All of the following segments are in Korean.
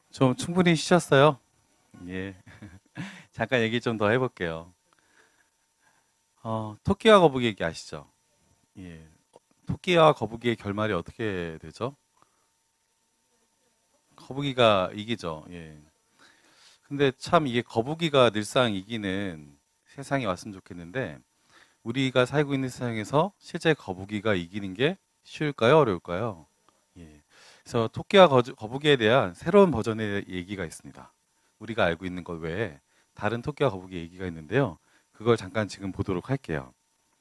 좀 충분히 쉬셨어요? 예. 잠깐 얘기 좀 더 해볼게요. 토끼와 거북이 얘기 아시죠? 예. 토끼와 거북이의 결말이 어떻게 되죠? 거북이가 이기죠. 예. 근데 참 이게 거북이가 늘상 이기는 세상이 왔으면 좋겠는데, 우리가 살고 있는 세상에서 실제 거북이가 이기는 게 쉬울까요? 어려울까요? 예. 그래서 토끼와 거북이에 대한 새로운 버전의 얘기가 있습니다. 우리가 알고 있는 것 외에 다른 토끼와 거북이 얘기가 있는데요. 그걸 잠깐 지금 보도록 할게요.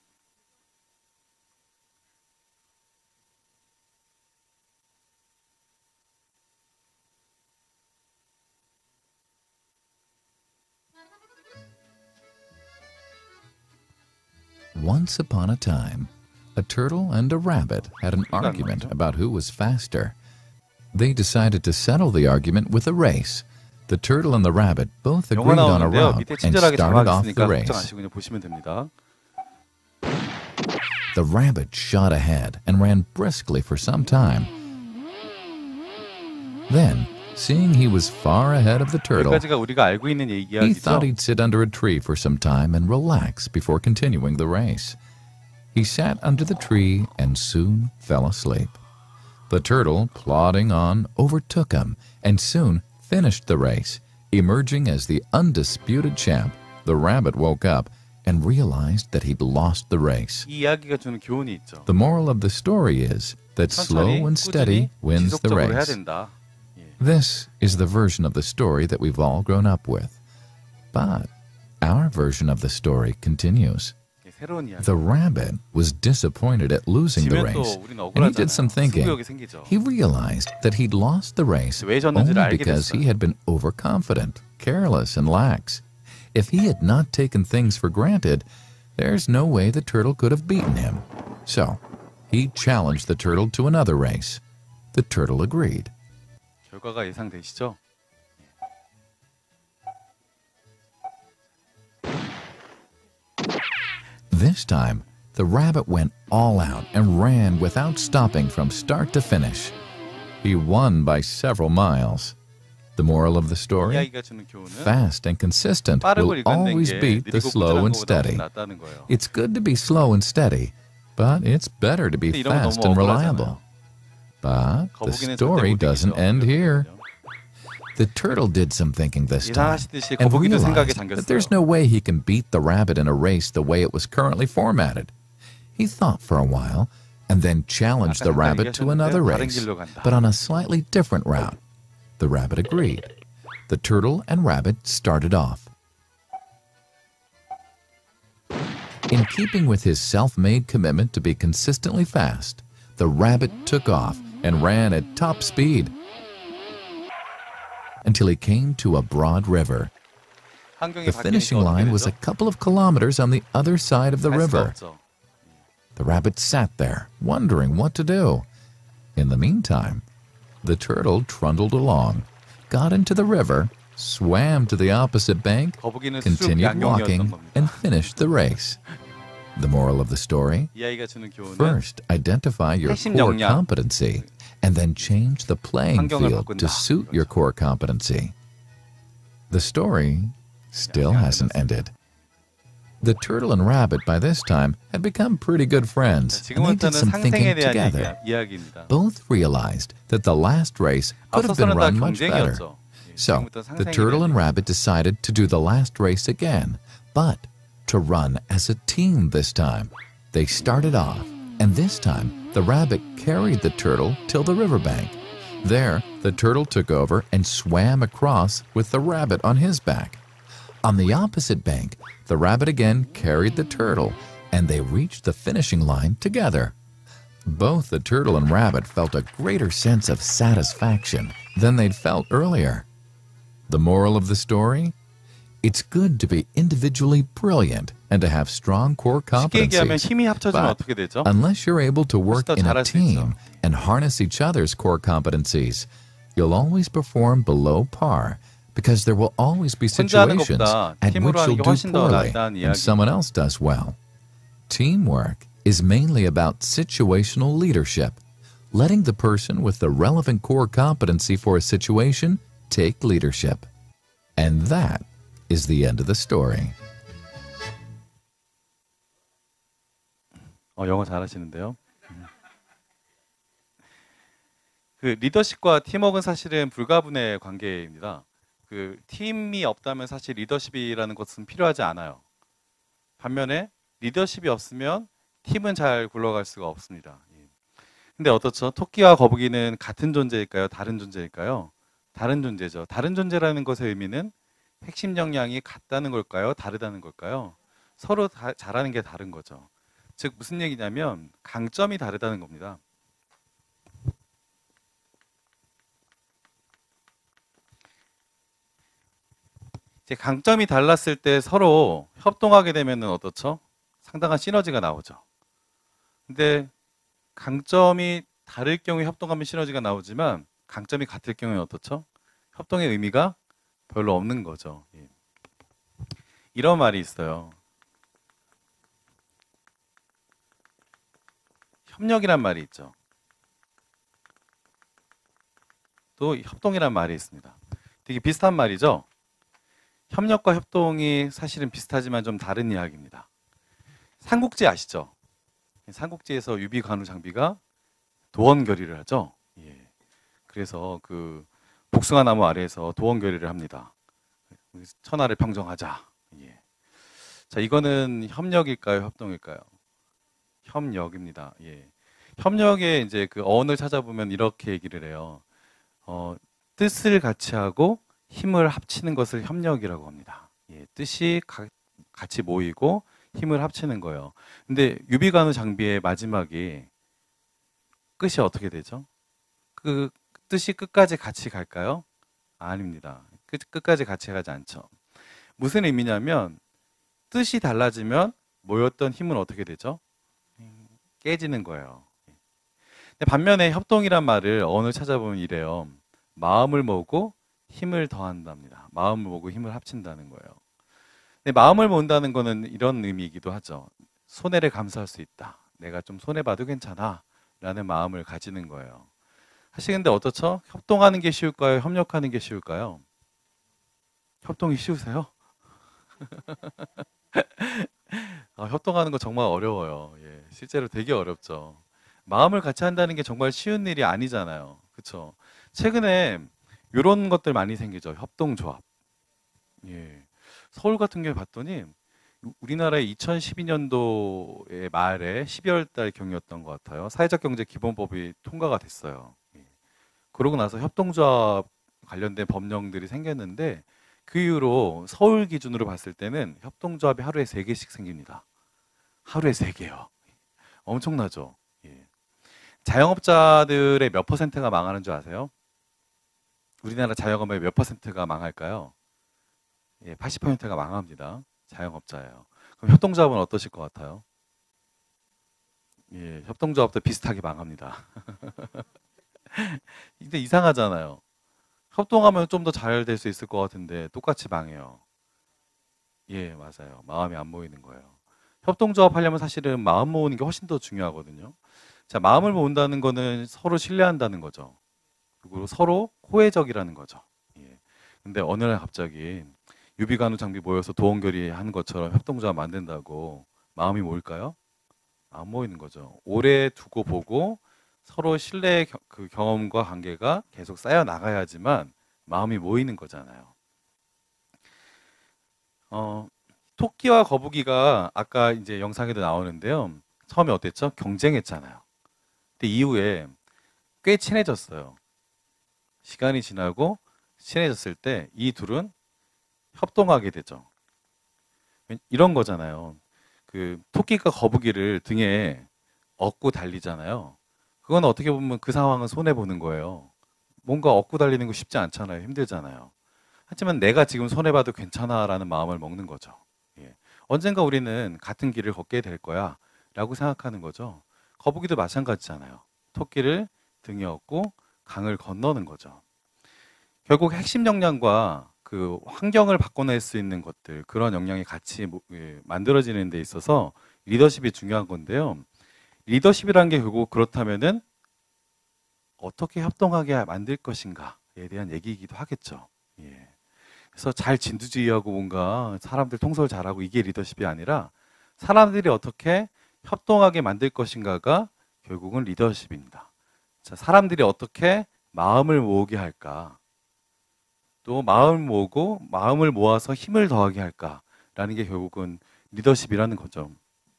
Once upon a time, a turtle and a rabbit had an argument about who was faster. They decided to settle the argument with a race. The turtle and the rabbit both 영어 agreed on a 나오는데요. route 밑에 and 친절하게 started 자막 off 있으니까 the 걱정 race. 안 하시고 그냥 보시면 됩니다. The rabbit shot ahead and ran briskly for some time. Then, seeing he was far ahead of the turtle, 여기까지가 우리가 알고 있는 he 이야기죠. thought he'd sit under a tree for some time and relax before continuing the race. He sat under the tree and soon fell asleep. The turtle, plodding on, overtook him and soon finished the race. Emerging as the undisputed champ, the rabbit woke up and realized that he'd lost the race. 이 이야기가 주는 교훈이 있죠. The moral of the story is that slow 천천히, and steady 꾸준히, wins the 지속적으로 해야 race. 된다. This is the version of the story that we've all grown up with. But our version of the story continues. 새로운 이야기. The rabbit was disappointed at losing the 지면 또 race, 우리는 and he did some 억울하잖아요. thinking. 승부욕이 생기죠. He realized that he'd lost the race 왜 졌는지를 only 알게 because 됐어요. he had been overconfident, careless, and lax. If he had not taken things for granted, there's no way the turtle could have beaten him. So, he challenged the turtle to another race. The turtle agreed. 결과가 예상되시죠? This time, the rabbit went all out and ran without stopping from start to finish. He won by several miles. The moral of the story? 이야기가 주는 교훈은 Fast and consistent 빠르고 will 일관된 always 게 beat the 느리고 slow 꾸준한 and 것보다 steady. 훨씬 낫다는 거예요. It's good to be slow and steady, but it's better to be 근데 이런 거 fast 너무 and 억울하잖아요. reliable. But the 거북이는 절대 story 못 doesn't 이기죠. end here. 그렇죠? The turtle did some thinking this time 예상하시듯이 and 거북이도 생각에 realized that there's 잠겼어요. no way he can beat the rabbit in a race the way it was currently formatted. He thought for a while and then challenged the 아까 rabbit to another 다른 race, 길로 간다. but on a slightly different route. The rabbit agreed. The turtle and rabbit started off. In keeping with his self-made commitment to be consistently fast, the rabbit took off and ran at top speed until he came to a broad river. 환경이 The finishing 바뀌니까 어떻게 line was a 되죠? couple of kilometers on the other side of the 갈 수가 river. 없죠. The rabbit sat there, wondering what to do. In the meantime, the turtle trundled along, got into the river, swam to the opposite bank, 거북이는 쑥 continued 양용이었던 walking, 겁니다. and finished the race. The moral of the story? 이야기가 주는 교훈은 First, identify your 핵심 core 역량. competency, and then change the playing 환경을 field 바꾼다. to suit your core competency. The story still hasn't ended. The turtle and rabbit by this time had become pretty good friends, and they did 지금부터는 some thinking 상생에 대한 together. 이야기입니다. Both realized that the last race could have been 앞서서는 다 run much better. 경쟁이었죠. So, 지금부터 the 상생에 turtle 대한 and rabbit decided to do the last race again, but to run as a team this time. They started off, and this time the rabbit carried the turtle till the riverbank. There, the turtle took over and swam across with the rabbit on his back. On the opposite bank, the rabbit again carried the turtle, and they reached the finishing line together. Both the turtle and rabbit felt a greater sense of satisfaction than they'd felt earlier. The moral of the story? It's good to be individually brilliant and to have strong core 쉽게 얘기하면 competencies. 힘이 합쳐지면 But 어떻게 되죠? unless you're able to work 더 in a 잘할 수 team 있죠. and harness each other's core competencies, you'll always perform below par because there will always be 혼자 하는 situations 것보다 at 팀으로 which 하는 you'll 게 do 훨씬 더 poorly 낫다는 and 이야기. someone else does well. Teamwork is mainly about situational leadership, letting the person with the relevant core competency for a situation take leadership. And that is the end of the story. 영어 잘하시는데요. 그 리더십과 팀워크는 사실은 불가분의 관계입니다. 그 팀이 없다면 사실 리더십이라는 것은 필요하지 않아요. 반면에 리더십이 없으면 팀은 잘 굴러갈 수가 없습니다. 근데 어떻죠? 토끼와 거북이는 같은 존재일까요? 다른 존재일까요? 다른 존재죠. 다른 존재라는 것의 의미는 핵심 역량이 같다는 걸까요? 다르다는 걸까요? 서로 잘하는 게 다른 거죠. 즉 무슨 얘기냐면 강점이 다르다는 겁니다. 이제 강점이 달랐을 때 서로 협동하게 되면 어떻죠? 상당한 시너지가 나오죠. 근데 강점이 다를 경우에 협동하면 시너지가 나오지만 강점이 같을 경우에 어떻죠? 협동의 의미가 별로 없는 거죠. 이런 말이 있어요. 협력이란 말이 있죠. 또 협동이란 말이 있습니다. 되게 비슷한 말이죠. 협력과 협동이 사실은 비슷하지만 좀 다른 이야기입니다. 삼국지 아시죠? 삼국지에서 유비 관우 장비가 도원 결의를 하죠. 그래서 그 복숭아 나무 아래에서 도원 결의를 합니다. 천하를 평정하자. 자, 이거는 협력일까요, 협동일까요? 협력입니다. 협력의 이제 그 어원을 찾아보면 이렇게 얘기를 해요. 뜻을 같이 하고 힘을 합치는 것을 협력이라고 합니다. 뜻이 같이 모이고 힘을 합치는 거예요. 근데 유비관우 장비의 마지막이 끝이 어떻게 되죠? 그 뜻이 끝까지 같이 갈까요? 아닙니다. 끝까지 같이 가지 않죠. 무슨 의미냐면 뜻이 달라지면 모였던 힘은 어떻게 되죠? 깨지는 거예요. 근데 반면에 협동이란 말을 어원을 찾아보면 이래요. 마음을 모으고 힘을 더한답니다. 마음을 모으고 힘을 합친다는 거예요. 근데 마음을 모은다는 거는 이런 의미이기도 하죠. 손해를 감수할 수 있다. 내가 좀 손해봐도 괜찮아. 라는 마음을 가지는 거예요. 사실 근데 어떻죠? 협동하는 게 쉬울까요? 협력하는 게 쉬울까요? 협동이 쉬우세요? 협동하는 거 정말 어려워요. 실제로 되게 어렵죠. 마음을 같이 한다는 게 정말 쉬운 일이 아니잖아요. 그렇죠? 최근에 이런 것들 많이 생기죠. 협동조합. 서울 같은 경우에 봤더니 우리나라의 2012년도의 말에 12월 달 경이었던 것 같아요. 사회적 경제 기본법이 통과가 됐어요. 그러고 나서 협동조합 관련된 법령들이 생겼는데 그 이후로 서울 기준으로 봤을 때는 협동조합이 하루에 3개씩 생깁니다. 하루에 3개요. 엄청나죠? 자영업자들의 몇 퍼센트가 망하는 줄 아세요? 우리나라 자영업의 몇 퍼센트가 망할까요? 80%가 망합니다. 자영업자예요. 그럼 협동조합은 어떠실 것 같아요? 협동조합도 비슷하게 망합니다. 근데 이상하잖아요. 협동하면 좀 더 잘 될 수 있을 것 같은데 똑같이 망해요. 맞아요. 마음이 안 모이는 거예요. 협동조합 하려면 사실은 마음 모으는 게 훨씬 더 중요하거든요. 자, 마음을 모은다는 거는 서로 신뢰한다는 거죠. 그리고 서로 호혜적이라는 거죠. 근데 어느 날 갑자기 유비관우 장비 모여서 도원결의 하는 것처럼 협동조합 만든다고 마음이 모일까요? 안 모이는 거죠. 오래 두고 보고 서로 신뢰의 그 경험과 관계가 계속 쌓여 나가야지만 마음이 모이는 거잖아요. 토끼와 거북이가 아까 이제 영상에도 나오는데요. 처음에 어땠죠? 경쟁했잖아요. 근데 이후에 꽤 친해졌어요. 시간이 지나고 친해졌을 때 이 둘은 협동하게 되죠. 이런 거잖아요. 그 토끼가 거북이를 등에 업고 달리잖아요. 그건 어떻게 보면 그 상황은 손해보는 거예요. 뭔가 업고 달리는 거 쉽지 않잖아요. 힘들잖아요. 하지만 내가 지금 손해봐도 괜찮아 라는 마음을 먹는 거죠. 언젠가 우리는 같은 길을 걷게 될 거야 라고 생각하는 거죠. 거북이도 마찬가지잖아요. 토끼를 등에 업고 강을 건너는 거죠. 결국 핵심 역량과 그 환경을 바꿔낼 수 있는 것들, 그런 역량이 같이 만들어지는 데 있어서 리더십이 중요한 건데요. 리더십이라는 게 결국 그렇다면은 어떻게 협동하게 만들 것인가에 대한 얘기이기도 하겠죠. 예. 그래서 잘 진두지휘하고 뭔가 사람들 통솔 잘하고 이게 리더십이 아니라 사람들이 어떻게 협동하게 만들 것인가가 결국은 리더십입니다. 자, 사람들이 어떻게 마음을 모으게 할까? 또 마음을 모으고 마음을 모아서 힘을 더하게 할까라는 게 결국은 리더십이라는 거죠.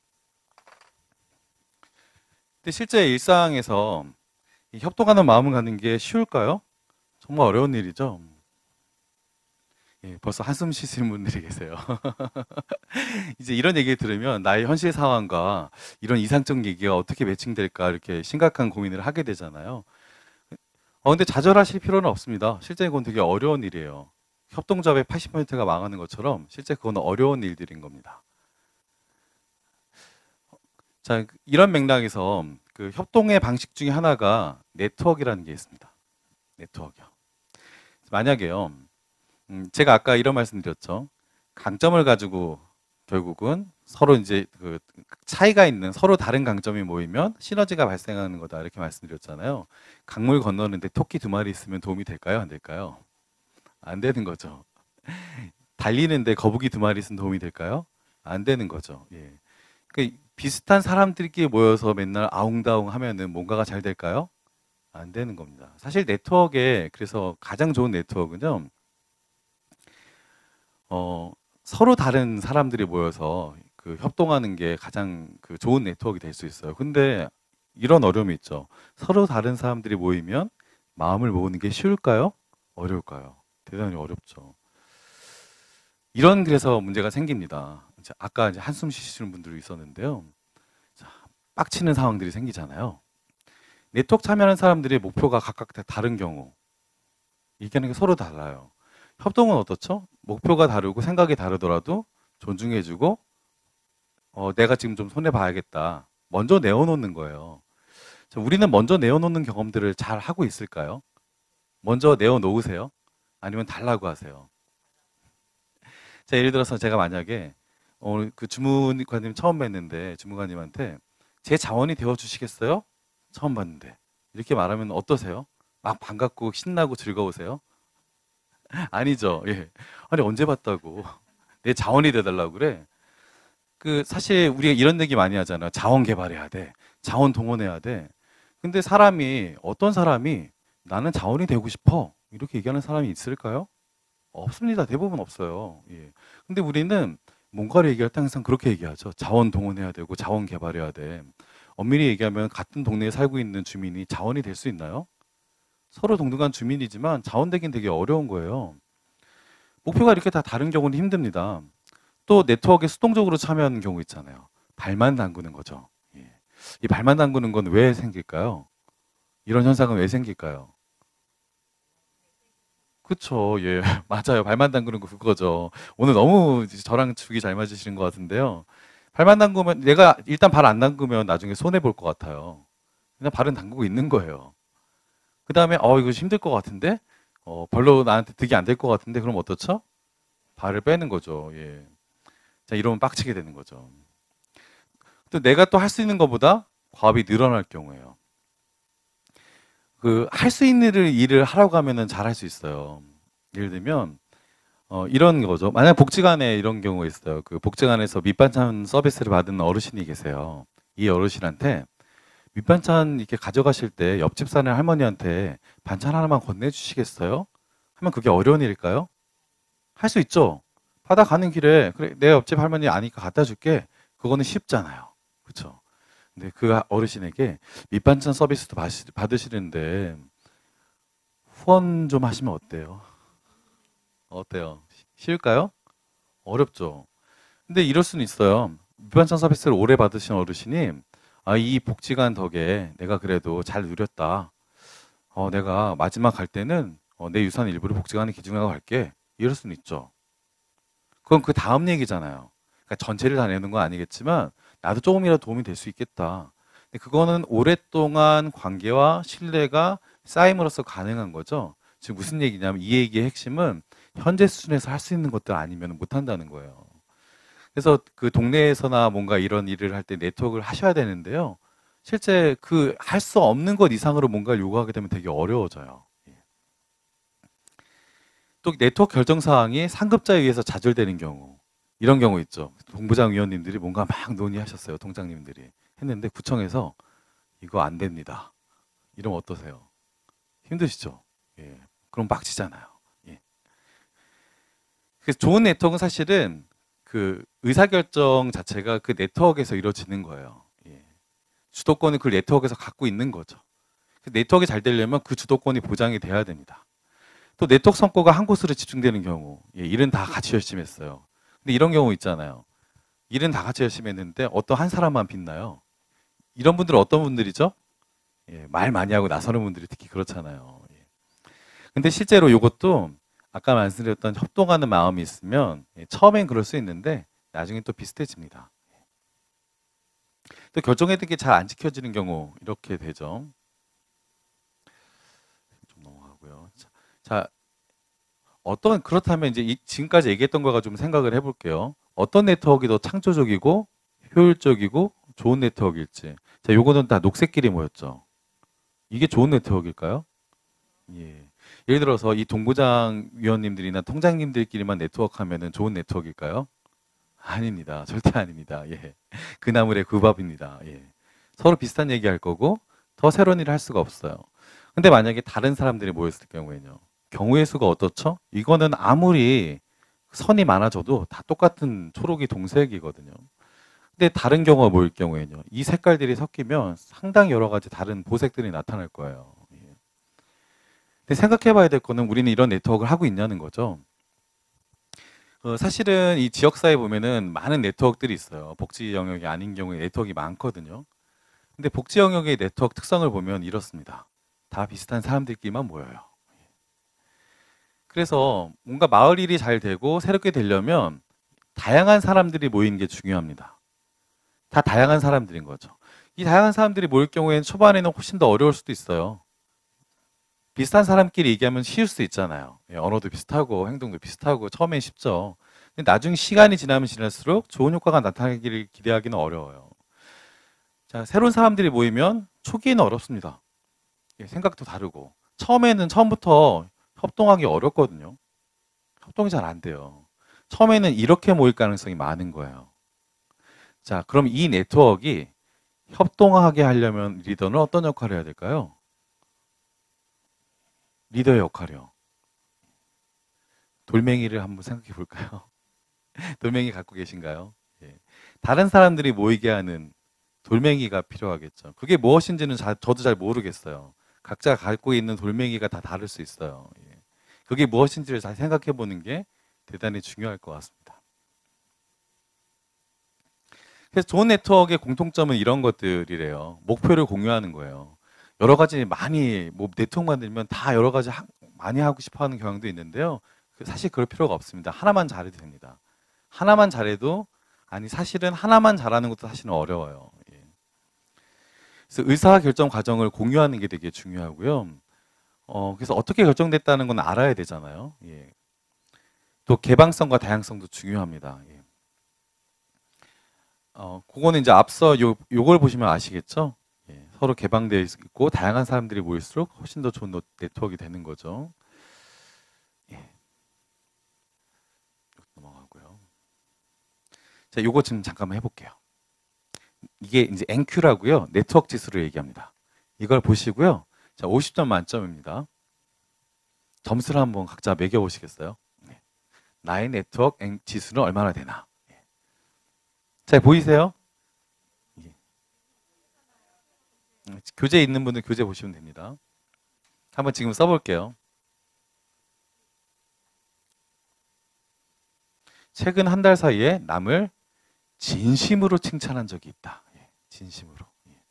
근데 실제 일상에서 이 협동하는 마음을 갖는 게 쉬울까요? 정말 어려운 일이죠. 예, 벌써 한숨 쉬시는 분들이 계세요. 이제 이런 얘기를 들으면 나의 현실 상황과 이런 이상적 얘기가 어떻게 매칭될까 이렇게 심각한 고민을 하게 되잖아요. 근데 좌절하실 필요는 없습니다. 실제 그건 되게 어려운 일이에요. 협동조합의 80%가 망하는 것처럼 실제 그건 어려운 일들인 겁니다. 자, 이런 맥락에서 그 협동의 방식 중에 하나가 네트워크라는 게 있습니다. 네트워크요. 만약에요, 제가 아까 이런 말씀 드렸죠. 강점을 가지고 결국은 서로 이제 그 차이가 있는 서로 다른 강점이 모이면 시너지가 발생하는 거다 이렇게 말씀드렸잖아요. 강물 건너는데 토끼 두 마리 있으면 도움이 될까요? 안 될까요? 안 되는 거죠. 달리는데 거북이 두 마리 있으면 도움이 될까요? 안 되는 거죠. 예. 그 비슷한 사람들끼리 모여서 맨날 아웅다웅 하면은 뭔가가 잘 될까요? 안 되는 겁니다. 사실 네트워크에 그래서 가장 좋은 네트워크는요. 서로 다른 사람들이 모여서 그 협동하는 게 가장 그 좋은 네트워크가 될 수 있어요. 근데 이런 어려움이 있죠. 서로 다른 사람들이 모이면 마음을 모으는 게 쉬울까요? 어려울까요? 대단히 어렵죠. 이런 그래서 문제가 생깁니다. 아까 이제 한숨 쉬시는 분들이 있었는데요. 자, 빡치는 상황들이 생기잖아요. 네트워크 참여하는 사람들의 목표가 각각 다 다른 경우 얘기하는 게 서로 달라요. 협동은 어떻죠? 목표가 다르고 생각이 다르더라도 존중해주고 내가 지금 좀 손해봐야겠다. 먼저 내어놓는 거예요. 자, 우리는 먼저 내어놓는 경험들을 잘 하고 있을까요? 먼저 내어놓으세요? 아니면 달라고 하세요? 자, 예를 들어서 제가 만약에 그 주무관님 처음 뵀는데 주무관님한테 제 자원이 되어주시겠어요? 처음 봤는데 이렇게 말하면 어떠세요? 막 반갑고 신나고 즐거우세요? 아니죠. 예. 아니 언제 봤다고 내 자원이 돼달라고 그래? 그 사실 우리가 이런 얘기 많이 하잖아. 자원 개발해야 돼. 자원 동원해야 돼. 근데 어떤 사람이 나는 자원이 되고 싶어 이렇게 얘기하는 사람이 있을까요? 없습니다. 대부분 없어요. 예. 근데 우리는 뭔가를 얘기할 때 항상 그렇게 얘기하죠. 자원 동원해야 되고 자원 개발해야 돼. 엄밀히 얘기하면 같은 동네에 살고 있는 주민이 자원이 될 수 있나요? 서로 동등한 주민이지만 자원 되긴 되게 어려운 거예요. 목표가 이렇게 다 다른 경우는 힘듭니다. 또 네트워크에 수동적으로 참여하는 경우 있잖아요. 발만 담그는 거죠. 예. 이 발만 담그는 건 왜 생길까요? 이런 현상은 왜 생길까요? 그쵸, 예. 맞아요. 발만 담그는 거 그거죠. 오늘 너무 저랑 죽이 잘 맞으시는 것 같은데요. 발만 담그면, 내가 일단 발 안 담그면 나중에 손해볼 것 같아요. 그냥 발은 담그고 있는 거예요. 그 다음에, 이거 힘들 것 같은데? 별로 나한테 득이 안 될 것 같은데? 그럼 어떻죠? 발을 빼는 거죠. 예. 자, 이러면 빡치게 되는 거죠. 또 내가 또 할 수 있는 것보다 과업이 늘어날 경우에요. 할 수 있는 일을 하라고 하면은 잘 할 수 있어요. 예를 들면, 이런 거죠. 만약 복지관에 이런 경우가 있어요. 그 복지관에서 밑반찬 서비스를 받은 어르신이 계세요. 이 어르신한테 밑반찬 이렇게 가져가실 때 옆집 사는 할머니한테 반찬 하나만 건네주시겠어요? 하면 그게 어려운 일일까요? 할 수 있죠. 받아가는 길에 그래 내 옆집 할머니 아니까 갖다 줄게. 그거는 쉽잖아요. 그렇죠? 근데 그 어르신에게 밑반찬 서비스도 받으시는데 후원 좀 하시면 어때요? 어때요? 쉬울까요? 어렵죠. 근데 이럴 수는 있어요. 밑반찬 서비스를 오래 받으신 어르신이 이 복지관 덕에 내가 그래도 잘 누렸다. 내가 마지막 갈 때는 내 유산 일부를 복지관에 기증하고 갈게. 이럴 수는 있죠. 그건 그 다음 얘기잖아요. 그러니까 전체를 다 내는 건 아니겠지만 나도 조금이라도 도움이 될 수 있겠다. 근데 그거는 오랫동안 관계와 신뢰가 쌓임으로써 가능한 거죠. 지금 무슨 얘기냐면 이 얘기의 핵심은 현재 수준에서 할 수 있는 것들 아니면 못 한다는 거예요. 그래서 그 동네에서나 뭔가 이런 일을 할 때 네트워크를 하셔야 되는데요. 실제 할 수 없는 것 이상으로 뭔가를 요구하게 되면 되게 어려워져요. 예. 또 네트워크 결정 사항이 상급자에 의해서 좌절되는 경우, 이런 경우 있죠. 본부장 위원님들이 뭔가 막 논의하셨어요. 통장님들이 했는데 구청에서 이거 안 됩니다. 이러면 어떠세요? 힘드시죠? 예. 그럼 빡치잖아요. 예. 그래서 좋은 네트워크는 사실은 그 의사결정 자체가 그 네트워크에서 이루어지는 거예요. 예. 주도권을 그 네트워크에서 갖고 있는 거죠. 그 네트워크가 잘 되려면 그 주도권이 보장이 돼야 됩니다. 또 네트워크 성과가 한 곳으로 집중되는 경우, 예, 일은 다 같이 열심히 했어요. 근데 이런 경우 있잖아요. 일은 다 같이 열심히 했는데 어떤 한 사람만 빛나요. 이런 분들은 어떤 분들이죠? 예, 말 많이 하고 나서는 분들이 특히 그렇잖아요. 예. 근데 실제로 이것도 아까 말씀드렸던 협동하는 마음이 있으면 예, 처음엔 그럴 수 있는데 나중에 또 비슷해집니다. 또 결정했던 게 잘 안 지켜지는 경우 이렇게 되죠. 좀 넘어가고요. 자, 어떤 그렇다면 이제 지금까지 얘기했던 거가 좀 생각을 해볼게요. 어떤 네트워크가 더 창조적이고 효율적이고 좋은 네트워크일지. 자, 요거는 다 녹색끼리 모였죠. 이게 좋은 네트워크일까요? 예. 예를 들어서 이 동부장 위원님들이나 통장님들끼리만 네트워크 하면은 좋은 네트워크일까요? 아닙니다. 절대 아닙니다. 예. 그 나물의 그 밥입니다. 예. 서로 비슷한 얘기 할 거고 더 새로운 일을 할 수가 없어요. 근데 만약에 다른 사람들이 모였을 경우에는요. 경우의 수가 어떻죠? 이거는 아무리 선이 많아져도 다 똑같은 초록이 동색이거든요. 근데 다른 경우가 모일 경우에는요. 이 색깔들이 섞이면 상당히 여러 가지 다른 보색들이 나타날 거예요. 예. 근데 생각해 봐야 될 거는 우리는 이런 네트워크를 하고 있냐는 거죠. 사실은 이 지역사회 보면은 많은 네트워크들이 있어요. 복지 영역이 아닌 경우에 네트워크가 많거든요. 근데 복지 영역의 네트워크 특성을 보면 이렇습니다. 다 비슷한 사람들끼리만 모여요. 그래서 뭔가 마을 일이 잘 되고 새롭게 되려면 다양한 사람들이 모이는 게 중요합니다. 다 다양한 사람들인 거죠. 이 다양한 사람들이 모일 경우에는 초반에는 훨씬 더 어려울 수도 있어요. 비슷한 사람끼리 얘기하면 쉬울 수 있잖아요. 예, 언어도 비슷하고 행동도 비슷하고 처음엔 쉽죠. 근데 나중에 시간이 지나면 지날수록 좋은 효과가 나타나기를 기대하기는 어려워요. 자, 새로운 사람들이 모이면 초기에는 어렵습니다. 예, 생각도 다르고 처음에는 처음부터 협동하기 어렵거든요. 협동이 잘 안 돼요. 처음에는 이렇게 모일 가능성이 많은 거예요. 자, 그럼 이 네트워크가 협동하게 하려면 리더는 어떤 역할을 해야 될까요? 리더의 역할이요. 돌멩이를 한번 생각해 볼까요? 돌멩이 갖고 계신가요? 예. 다른 사람들이 모이게 하는 돌멩이가 필요하겠죠. 그게 무엇인지는 저도 잘 모르겠어요. 각자 갖고 있는 돌멩이가 다 다를 수 있어요. 예. 그게 무엇인지를 잘 생각해 보는 게 대단히 중요할 것 같습니다. 그래서 좋은 네트워크의 공통점은 이런 것들이래요. 목표를 공유하는 거예요. 여러 가지 많이 뭐 네트워크 만들면 다 여러 가지 많이 하고 싶어 하는 경향도 있는데요. 사실 그럴 필요가 없습니다. 하나만 잘해도 됩니다. 하나만 잘해도 아니 사실은 하나만 잘하는 것도 사실은 어려워요. 예. 그래서 의사결정 과정을 공유하는 게 되게 중요하고요. 그래서 어떻게 결정됐다는 건 알아야 되잖아요. 예. 또 개방성과 다양성도 중요합니다. 예. 그거는 이제 앞서 요걸 보시면 아시겠죠? 예. 서로 개방되어 있고 다양한 사람들이 모일수록 훨씬 더 좋은 네트워크가 되는 거죠. 예. 넘어가고요. 자, 요거 지금 잠깐만 해볼게요. 이게 이제 NQ라고요. 네트워크 지수를 얘기합니다. 이걸 보시고요. 자, 50점 만점입니다. 점수를 한번 각자 매겨보시겠어요? 네. 나의 네트워크 지수는 얼마나 되나? 예. 잘 보이세요? 예. 교재 있는 분들 교재 보시면 됩니다. 한번 지금 써볼게요. 최근 한 달 사이에 남을 진심으로 칭찬한 적이 있다. 예. 진심으로. 예.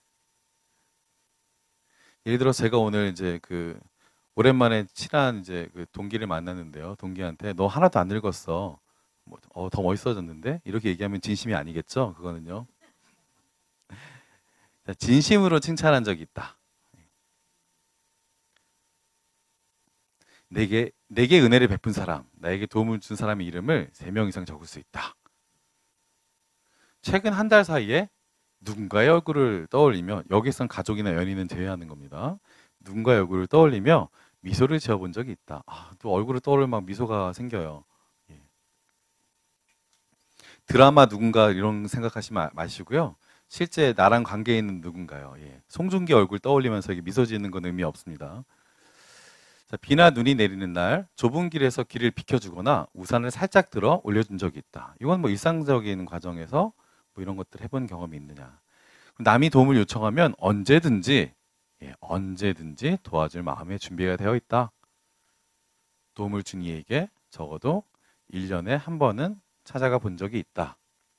예를 들어 제가 오늘 이제 오랜만에 친한 이제 그 동기를 만났는데요. 동기한테 너 하나도 안 늙었어. 더 멋있어졌는데? 이렇게 얘기하면 진심이 아니겠죠? 그거는요. 진심으로 칭찬한 적이 있다. 내게 은혜를 베푼 사람, 나에게 도움을 준 사람의 이름을 3명 이상 적을 수 있다. 최근 한 달 사이에 누군가의 얼굴을 떠올리며, 여기선 가족이나 연인은 제외하는 겁니다. 누군가의 얼굴을 떠올리며 미소를 지어본 적이 있다. 또 얼굴을 떠오르면 막 미소가 생겨요. 예. 드라마 누군가 이런 생각하지 마시고요. 실제 나랑 관계 있는 누군가요. 예. 송중기 얼굴 떠올리면서 이게 미소 지는 건 의미 없습니다. 자, 비나 눈이 내리는 날 좁은 길에서 길을 비켜주거나 우산을 살짝 들어 올려준 적이 있다. 이건 뭐 일상적인 과정에서 뭐 이런 것들 해본 경험이 있느냐. 남이 도움을 요청하면 언제든지 언제든지 도와줄 마음의 준비가 되어 있다. 도움을 준 이에게 적어도 1년에 한 번은 찾아가 본 적이 있다.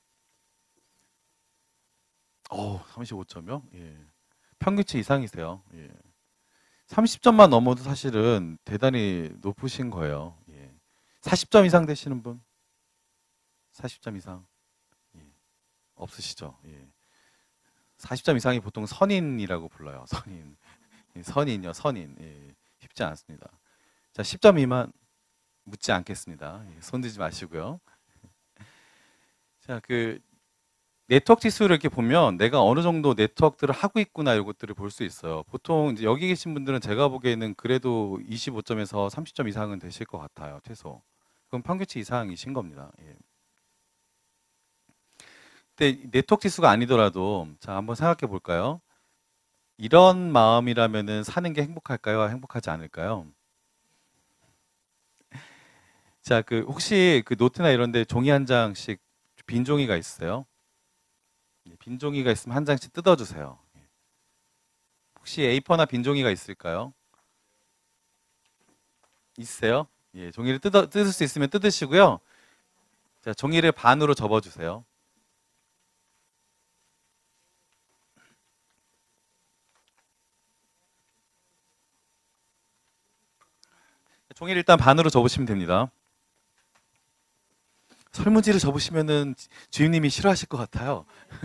35점이요? 예. 평균치 이상이세요. 예. 30점만 넘어도 사실은 대단히 높으신 거예요. 예. 40점 이상 되시는 분? 40점 이상? 예. 없으시죠? 예. 40점 이상이 보통 선인이라고 불러요. 선인. 예, 선인이요, 선인. 예. 쉽지 않습니다. 자, 10점 미만 묻지 않겠습니다. 예. 손 들지 마시고요. 자, 네트워크 지수를 이렇게 보면 내가 어느 정도 네트워크들을 하고 있구나 이런 것들을 볼 수 있어요. 보통 이제 여기 계신 분들은 제가 보기에는 그래도 25점에서 30점 이상은 되실 것 같아요. 최소. 그럼 평균치 이상이신 겁니다. 예. 근데 네트워크 지수가 아니더라도 자, 한번 생각해 볼까요? 이런 마음이라면은 사는 게 행복할까요? 행복하지 않을까요? 자, 혹시 노트나 이런 데 종이 한 장씩 빈 종이가 있어요? 빈 종이가 있으면 한 장씩 뜯어주세요. 혹시 A4나 빈 종이가 있을까요? 있어요? 예, 종이를 뜯을 수 있으면 뜯으시고요. 자, 종이를 반으로 접어주세요. 종이를 일단 반으로 접으시면 됩니다. 설문지를 접으시면은 주임님이 싫어하실 것 같아요.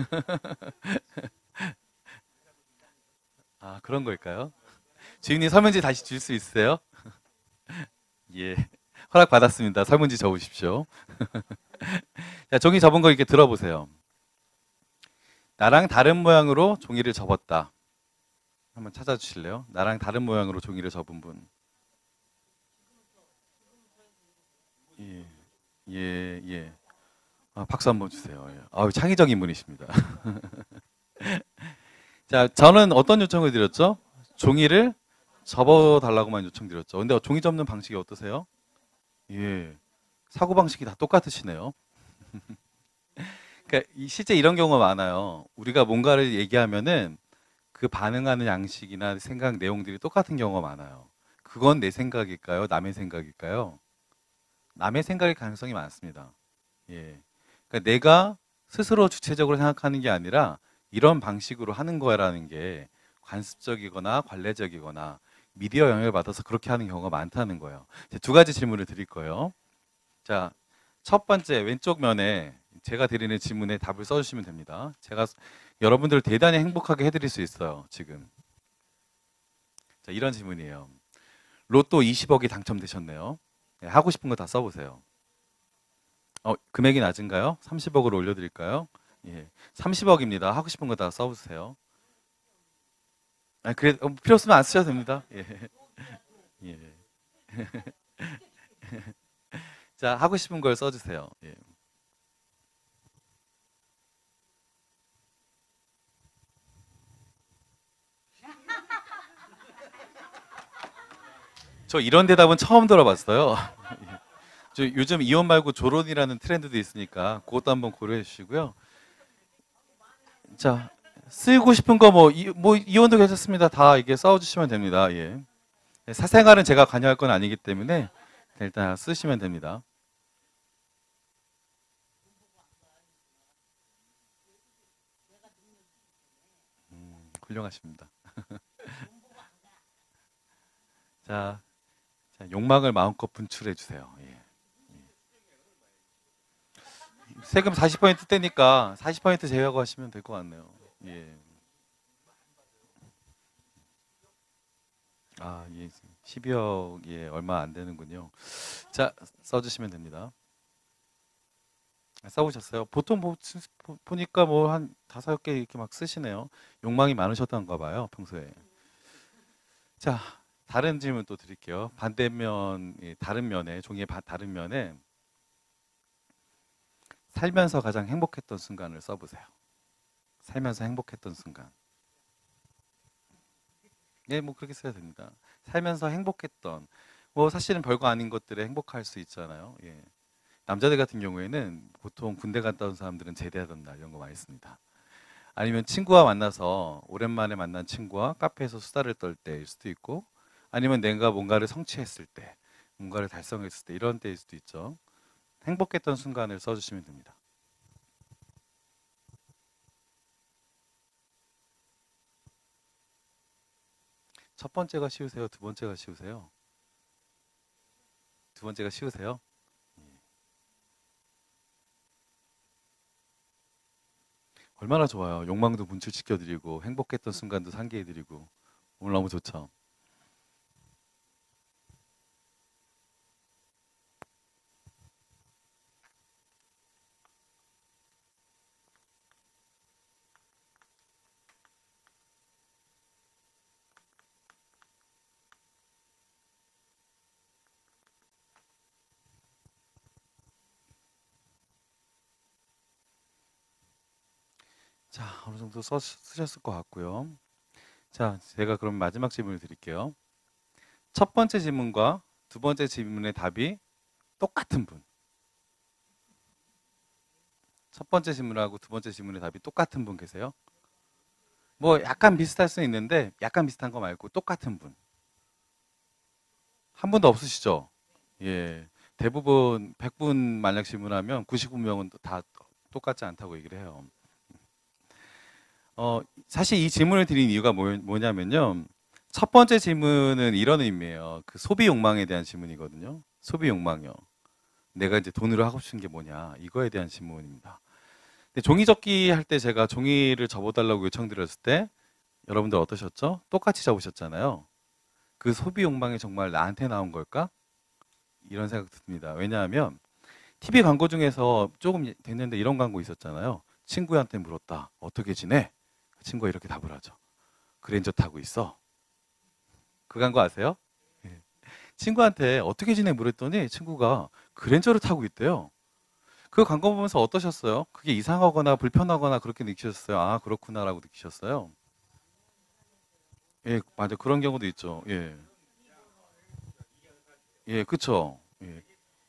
그런 걸까요? 주임님 설문지 다시 줄 수 있어요? 예. 허락 받았습니다. 설문지 접으십시오. 자, 종이 접은 거 이렇게 들어보세요. 나랑 다른 모양으로 종이를 접었다. 한번 찾아주실래요? 나랑 다른 모양으로 종이를 접은 분. 예, 예, 예. 박수 한번 주세요. 예. 창의적인 분이십니다. 자, 저는 어떤 요청을 드렸죠? 종이를 접어달라고만 요청드렸죠. 근데 종이 접는 방식이 어떠세요? 예. 사고방식이 다 똑같으시네요. 그러니까 실제 이런 경우가 많아요. 우리가 뭔가를 얘기하면은 그 반응하는 양식이나 생각 내용들이 똑같은 경우가 많아요. 그건 내 생각일까요? 남의 생각일까요? 남의 생각일 가능성이 많습니다. 예. 그러니까 내가 스스로 주체적으로 생각하는 게 아니라 이런 방식으로 하는 거라는 게 관습적이거나 관례적이거나 미디어 영향을 받아서 그렇게 하는 경우가 많다는 거예요. 두 가지 질문을 드릴 거예요. 자, 첫 번째 왼쪽 면에 제가 드리는 질문에 답을 써주시면 됩니다. 제가 여러분들을 대단히 행복하게 해드릴 수 있어요. 지금. 자, 이런 질문이에요. 로또 20억이 당첨되셨네요. 네, 하고 싶은 거 다 써보세요. 금액이 낮은가요? 30억으로 올려드릴까요? 예, 30억입니다. 하고 싶은 거 다 써보세요. 그래, 필요 없으면 안 쓰셔도 됩니다. 예. 예. 자, 하고 싶은 걸 써주세요. 예. 저 이런 대답은 처음 들어봤어요. 저 요즘 이혼 말고 조론이라는 트렌드도 있으니까 그것도 한번 고려해 주시고요. 자, 쓰고 싶은 거 뭐 이혼도 괜찮습니다. 다 이게 써주시면 됩니다. 예. 사생활은 제가 관여할 건 아니기 때문에 일단 쓰시면 됩니다. 훌륭하십니다. 자, 욕망을 마음껏 분출해 주세요. 예. 세금 40% 떼니까 40% 제외하고 하시면 될 것 같네요. 예. 예. 12억 예, 얼마 안 되는군요. 자, 써주시면 됩니다. 써보셨어요? 보통 보니까 뭐 한 5개 이렇게 막 쓰시네요. 욕망이 많으셨던가 봐요, 평소에. 자, 다른 질문 또 드릴게요. 반대면, 다른 면에, 종이의 다른 면에 살면서 가장 행복했던 순간을 써보세요. 살면서 행복했던 순간. 네, 뭐 그렇게 써야 됩니다. 살면서 행복했던, 뭐 사실은 별거 아닌 것들에 행복할 수 있잖아요. 예. 남자들 같은 경우에는 보통 군대 갔다 온 사람들은 제대하던 날 이런 거 많이 씁니다. 아니면 친구와 만나서 오랜만에 만난 친구와 카페에서 수다를 떨 때일 수도 있고, 아니면 내가 뭔가를 성취했을 때, 뭔가를 달성했을 때 이런 때일 수도 있죠. 행복했던 순간을 써주시면 됩니다. 첫 번째가 쉬우세요? 두 번째가 쉬우세요? 두 번째가 쉬우세요? 얼마나 좋아요. 욕망도 분출시켜드리고 행복했던 순간도 상기해드리고 오늘 너무 좋죠. 자, 어느 정도 쓰셨을 것 같고요. 자, 제가 그럼 마지막 질문을 드릴게요. 첫 번째 질문과 두 번째 질문의 답이 똑같은 분. 첫 번째 질문하고 두 번째 질문의 답이 똑같은 분 계세요? 뭐 약간 비슷할 수 있는데 약간 비슷한 거 말고 똑같은 분. 한 분도 없으시죠? 예. 대부분 100분 만약 질문하면 99명은 다 똑같지 않다고 얘기를 해요. 사실 이 질문을 드린 이유가 뭐냐면요. 첫 번째 질문은 이런 의미예요. 그 소비 욕망에 대한 질문이거든요. 소비 욕망이요. 내가 이제 돈으로 하고 싶은 게 뭐냐. 이거에 대한 질문입니다. 근데 종이 접기 할 때 제가 종이를 접어달라고 요청드렸을 때 여러분들 어떠셨죠? 똑같이 접으셨잖아요. 그 소비 욕망이 정말 나한테 나온 걸까? 이런 생각 듭니다. 왜냐하면 TV 광고 중에서 조금 됐는데 이런 광고 있었잖아요. 친구한테 물었다. 어떻게 지내? 친구가 이렇게 답을 하죠. 그랜저 타고 있어. 그 광고 아세요? 예. 친구한테 어떻게 지내 물었더니 친구가 그랜저를 타고 있대요. 그 광고 보면서 어떠셨어요? 그게 이상하거나 불편하거나 그렇게 느끼셨어요? 아, 그렇구나라고 느끼셨어요? 예, 맞아. 그런 경우도 있죠. 예. 예, 그쵸. 예.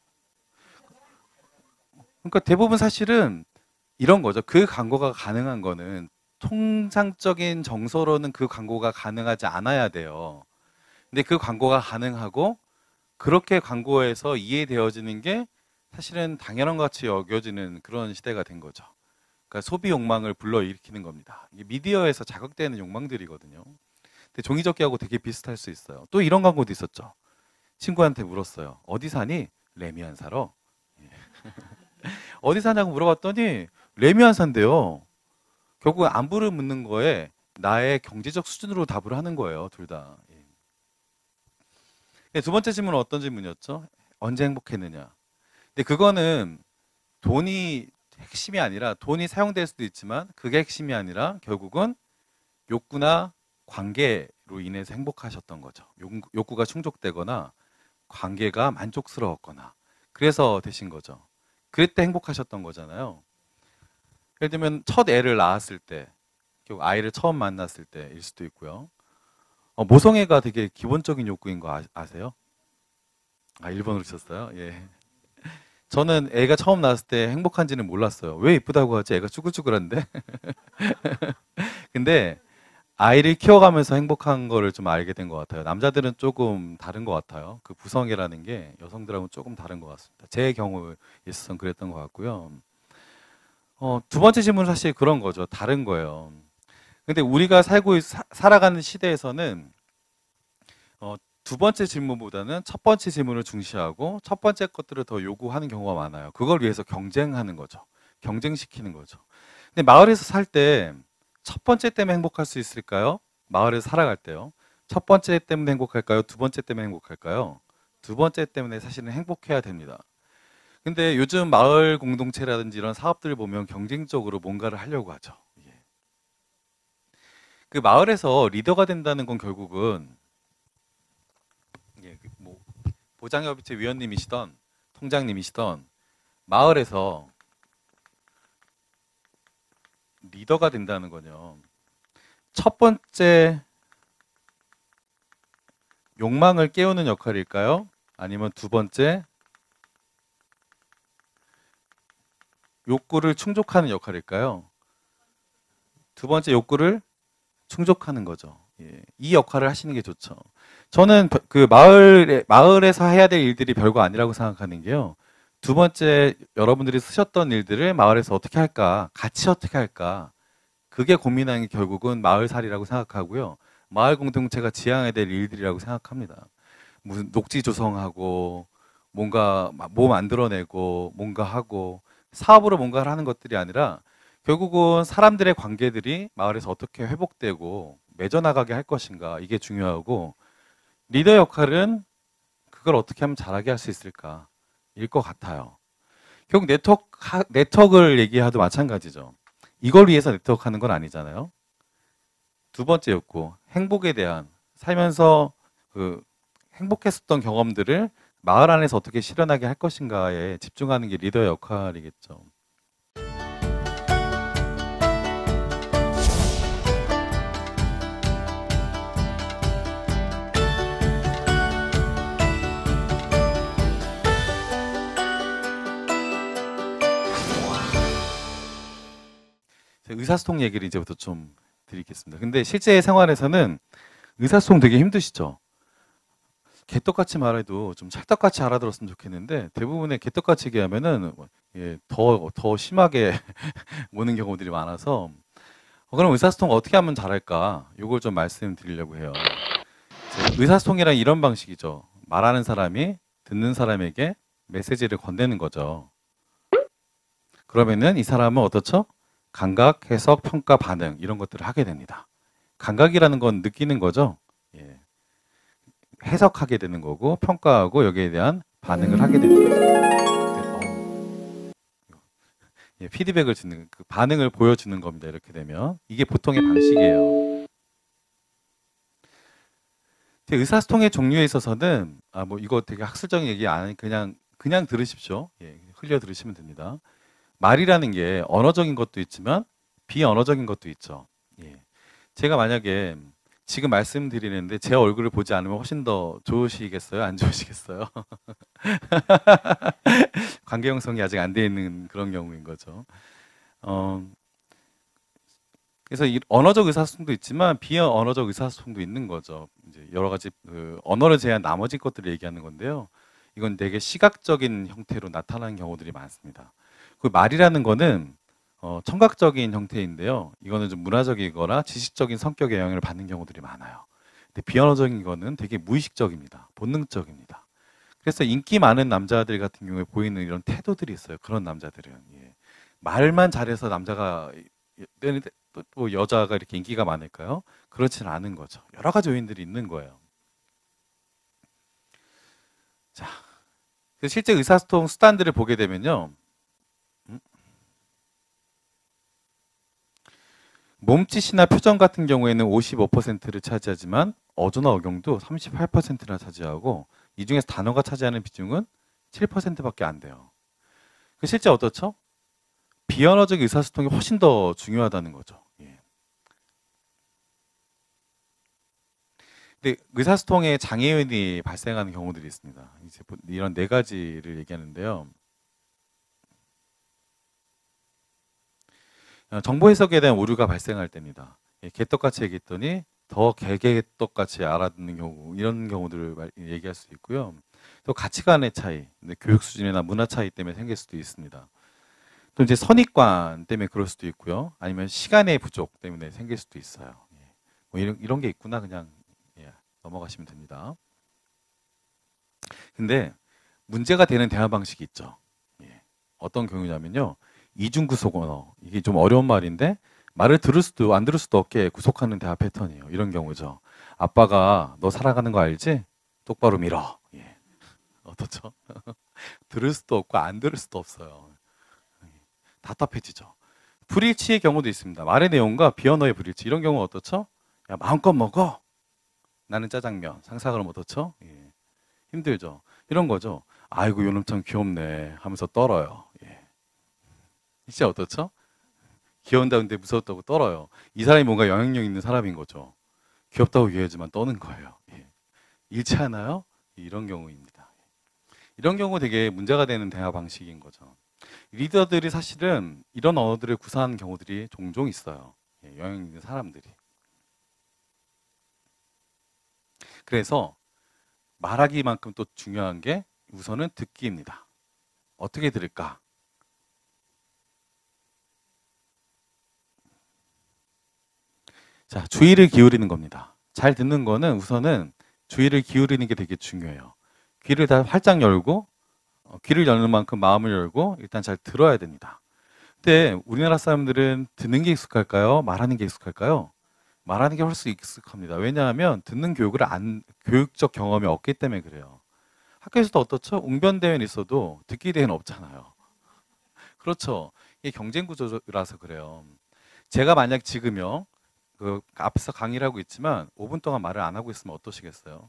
그러니까 대부분 사실은 이런 거죠. 그 광고가 가능한 거는 통상적인 정서로는 그 광고가 가능하지 않아야 돼요. 근데 그 광고가 가능하고 그렇게 광고에서 이해되어지는 게 사실은 당연한 것 같이 여겨지는 그런 시대가 된 거죠. 그러니까 소비 욕망을 불러일으키는 겁니다. 이게 미디어에서 자극되는 욕망들이거든요. 근데 종이접기하고 되게 비슷할 수 있어요. 또 이런 광고도 있었죠. 친구한테 물었어요. 어디 사니? 레미안 사러. 어디 사냐고 물어봤더니 레미안 산대요. 결국 안부를 묻는 거에 나의 경제적 수준으로 답을 하는 거예요. 둘 다. 예. 네, 두 번째 질문은 어떤 질문이었죠? 언제 행복했느냐? 근데 그거는 돈이 핵심이 아니라 돈이 사용될 수도 있지만 그게 핵심이 아니라 결국은 욕구나 관계로 인해서 행복하셨던 거죠. 욕구가 충족되거나 관계가 만족스러웠거나 그래서 되신 거죠. 그럴 때 행복하셨던 거잖아요. 예를 들면 첫 애를 낳았을 때, 결국 아이를 처음 만났을 때일 수도 있고요. 모성애가 되게 기본적인 욕구인 거 아세요? 아, 1번으로 쳤어요? 예. 저는 애가 처음 나왔을 때 행복한지는 몰랐어요. 왜 이쁘다고 하지? 애가 쭈글쭈글한데? 근데 아이를 키워가면서 행복한 거를 좀 알게 된 것 같아요. 남자들은 조금 다른 것 같아요. 그 부성애라는 게 여성들하고는 조금 다른 것 같습니다. 제 경우에 있어서는 그랬던 것 같고요. 두 번째 질문은 사실 그런 거죠. 다른 거예요. 근데 우리가 살아가는 시대에서는 두 번째 질문보다는 첫 번째 질문을 중시하고 첫 번째 것들을 더 요구하는 경우가 많아요. 그걸 위해서 경쟁하는 거죠. 경쟁시키는 거죠. 근데 마을에서 살 때 첫 번째 때문에 행복할 수 있을까요? 마을에서 살아갈 때요. 첫 번째 때문에 행복할까요? 두 번째 때문에 행복할까요? 두 번째 때문에 사실은 행복해야 됩니다. 근데 요즘 마을 공동체라든지 이런 사업들을 보면 경쟁적으로 뭔가를 하려고 하죠. 예. 그 마을에서 리더가 된다는 건 결국은 예, 뭐 보장협의체 위원님이시던 통장님이시던 마을에서 리더가 된다는 거죠. 첫 번째 욕망을 깨우는 역할일까요? 아니면 두 번째 욕구를 충족하는 역할일까요? 두 번째 욕구를 충족하는 거죠. 예, 이 역할을 하시는 게 좋죠. 저는 그 마을에서 해야 될 일들이 별거 아니라고 생각하는 게요. 두 번째 여러분들이 쓰셨던 일들을 마을에서 어떻게 할까, 같이 어떻게 할까, 그게 고민하는 게 결국은 마을살이라고 생각하고요. 마을 공동체가 지향해야 될 일들이라고 생각합니다. 무슨 녹지 조성하고 뭔가 뭐 만들어내고 뭔가 하고 사업으로 뭔가를 하는 것들이 아니라 결국은 사람들의 관계들이 마을에서 어떻게 회복되고 맺어나가게 할 것인가, 이게 중요하고, 리더 역할은 그걸 어떻게 하면 잘하게 할 수 있을까 일 것 같아요. 결국 네트워크를 얘기해도 마찬가지죠. 이걸 위해서 네트워크하는 건 아니잖아요. 두 번째 욕구, 행복에 대한, 살면서 그 행복했었던 경험들을 마을 안에서 어떻게 실현하게 할 것인가에 집중하는 게 리더의 역할이겠죠. 의사소통 얘기를 이제부터 좀 드리겠습니다. 근데 실제 생활에서는 의사소통 되게 힘드시죠? 개떡같이 말해도 좀 찰떡같이 알아들었으면 좋겠는데 대부분의 개떡같이 얘기하면은 예, 더 심하게 오는 경우들이 많아서 그럼 의사소통 어떻게 하면 잘할까? 이걸 좀 말씀드리려고 해요. 의사소통이란 이런 방식이죠. 말하는 사람이 듣는 사람에게 메시지를 건네는 거죠. 그러면은 이 사람은 어떻죠? 감각, 해석, 평가, 반응 이런 것들을 하게 됩니다. 감각이라는 건 느끼는 거죠. 예. 해석하게 되는 거고 평가하고 여기에 대한 반응을 하게 되는 거죠. 예, 피드백을 주는 그 반응을 보여주는 겁니다. 이렇게 되면 이게 보통의 방식이에요. 의사소통의 종류에 있어서는 뭐 이거 되게 학술적인 얘기 안 그냥 들으십시오. 예, 흘려 들으시면 됩니다. 말이라는 게 언어적인 것도 있지만 비언어적인 것도 있죠. 예. 제가 만약에 지금 말씀드리는데 제 얼굴을 보지 않으면 훨씬 더 좋으시겠어요? 안 좋으시겠어요? 관계 형성이 아직 안 돼 있는 그런 경우인 거죠. 그래서 언어적 의사소통도 있지만 비언어적 의사소통도 있는 거죠. 이제 여러 가지 언어를 제외한 나머지 것들을 얘기하는 건데요. 이건 되게 시각적인 형태로 나타나는 경우들이 많습니다. 그 말이라는 거는 청각적인 형태인데요. 이거는 좀 문화적이거나 지식적인 성격의 영향을 받는 경우들이 많아요. 근데 비언어적인 거는 되게 무의식적입니다. 본능적입니다. 그래서 인기 많은 남자들 같은 경우에 보이는 이런 태도들이 있어요. 그런 남자들은. 예. 말만 잘해서 남자가 또 여자가 이렇게 인기가 많을까요? 그렇지는 않은 거죠. 여러 가지 요인들이 있는 거예요. 자, 실제 의사소통 수단들을 보게 되면요. 몸짓이나 표정 같은 경우에는 55%를 차지하지만 어조나 억양도 38%나 차지하고 이 중에서 단어가 차지하는 비중은 7%밖에 안 돼요. 실제 어떻죠? 비언어적 의사소통이 훨씬 더 중요하다는 거죠. 예. 근데 의사소통에 장애인이 발생하는 경우들이 있습니다. 이제 이런 네 가지를 얘기하는데요. 정보 해석에 대한 오류가 발생할 때입니다. 예, 개떡같이 얘기했더니 더 개개떡같이 알아듣는 경우, 이런 경우들을 얘기할 수 있고요. 또 가치관의 차이, 교육 수준이나 문화 차이 때문에 생길 수도 있습니다. 또 이제 선입관 때문에 그럴 수도 있고요. 아니면 시간의 부족 때문에 생길 수도 있어요. 예. 뭐 이런 게 있구나 그냥 예, 넘어가시면 됩니다. 근데 문제가 되는 대화 방식이 있죠. 예. 어떤 경우냐면요. 이중구속 언어. 이게 좀 어려운 말인데 말을 들을 수도 안 들을 수도 없게 구속하는 대화 패턴이에요. 이런 경우죠. 아빠가 너 살아가는 거 알지? 똑바로 밀어. 예. 어떻죠? 들을 수도 없고 안 들을 수도 없어요. 답답해지죠. 불일치의 경우도 있습니다. 말의 내용과 비언어의 불일치. 이런 경우 어떻죠? 야, 마음껏 먹어. 나는 짜장면. 상상을 하면 어떻죠? 예. 힘들죠. 이런 거죠. 아이고 요놈 참 귀엽네 하면서 떨어요. 예. 진짜 어떻죠? 귀여운다는데 무서웠다고 떨어요. 이 사람이 뭔가 영향력 있는 사람인 거죠. 귀엽다고 얘기하지만 떠는 거예요. 예. 잃지 않아요? 이런 경우입니다. 이런 경우 되게 문제가 되는 대화 방식인 거죠. 리더들이 사실은 이런 언어들을 구사하는 경우들이 종종 있어요. 예, 영향 있는 사람들이. 그래서 말하기만큼 또 중요한 게 우선은 듣기입니다. 어떻게 들을까? 자, 주의를 기울이는 겁니다. 잘 듣는 거는 우선은 주의를 기울이는 게 되게 중요해요. 귀를 다 활짝 열고 귀를 여는 만큼 마음을 열고 일단 잘 들어야 됩니다. 근데 우리나라 사람들은 듣는 게 익숙할까요? 말하는 게 익숙할까요? 말하는 게 훨씬 익숙합니다. 왜냐하면 듣는 교육적 경험이 없기 때문에 그래요. 학교에서도 어떻죠? 웅변대회는 있어도 듣기 대회는 없잖아요. 그렇죠. 이게 경쟁 구조라서 그래요. 제가 만약 지금요, 앞에서 강의를 하고 있지만 5분 동안 말을 안 하고 있으면 어떠시겠어요?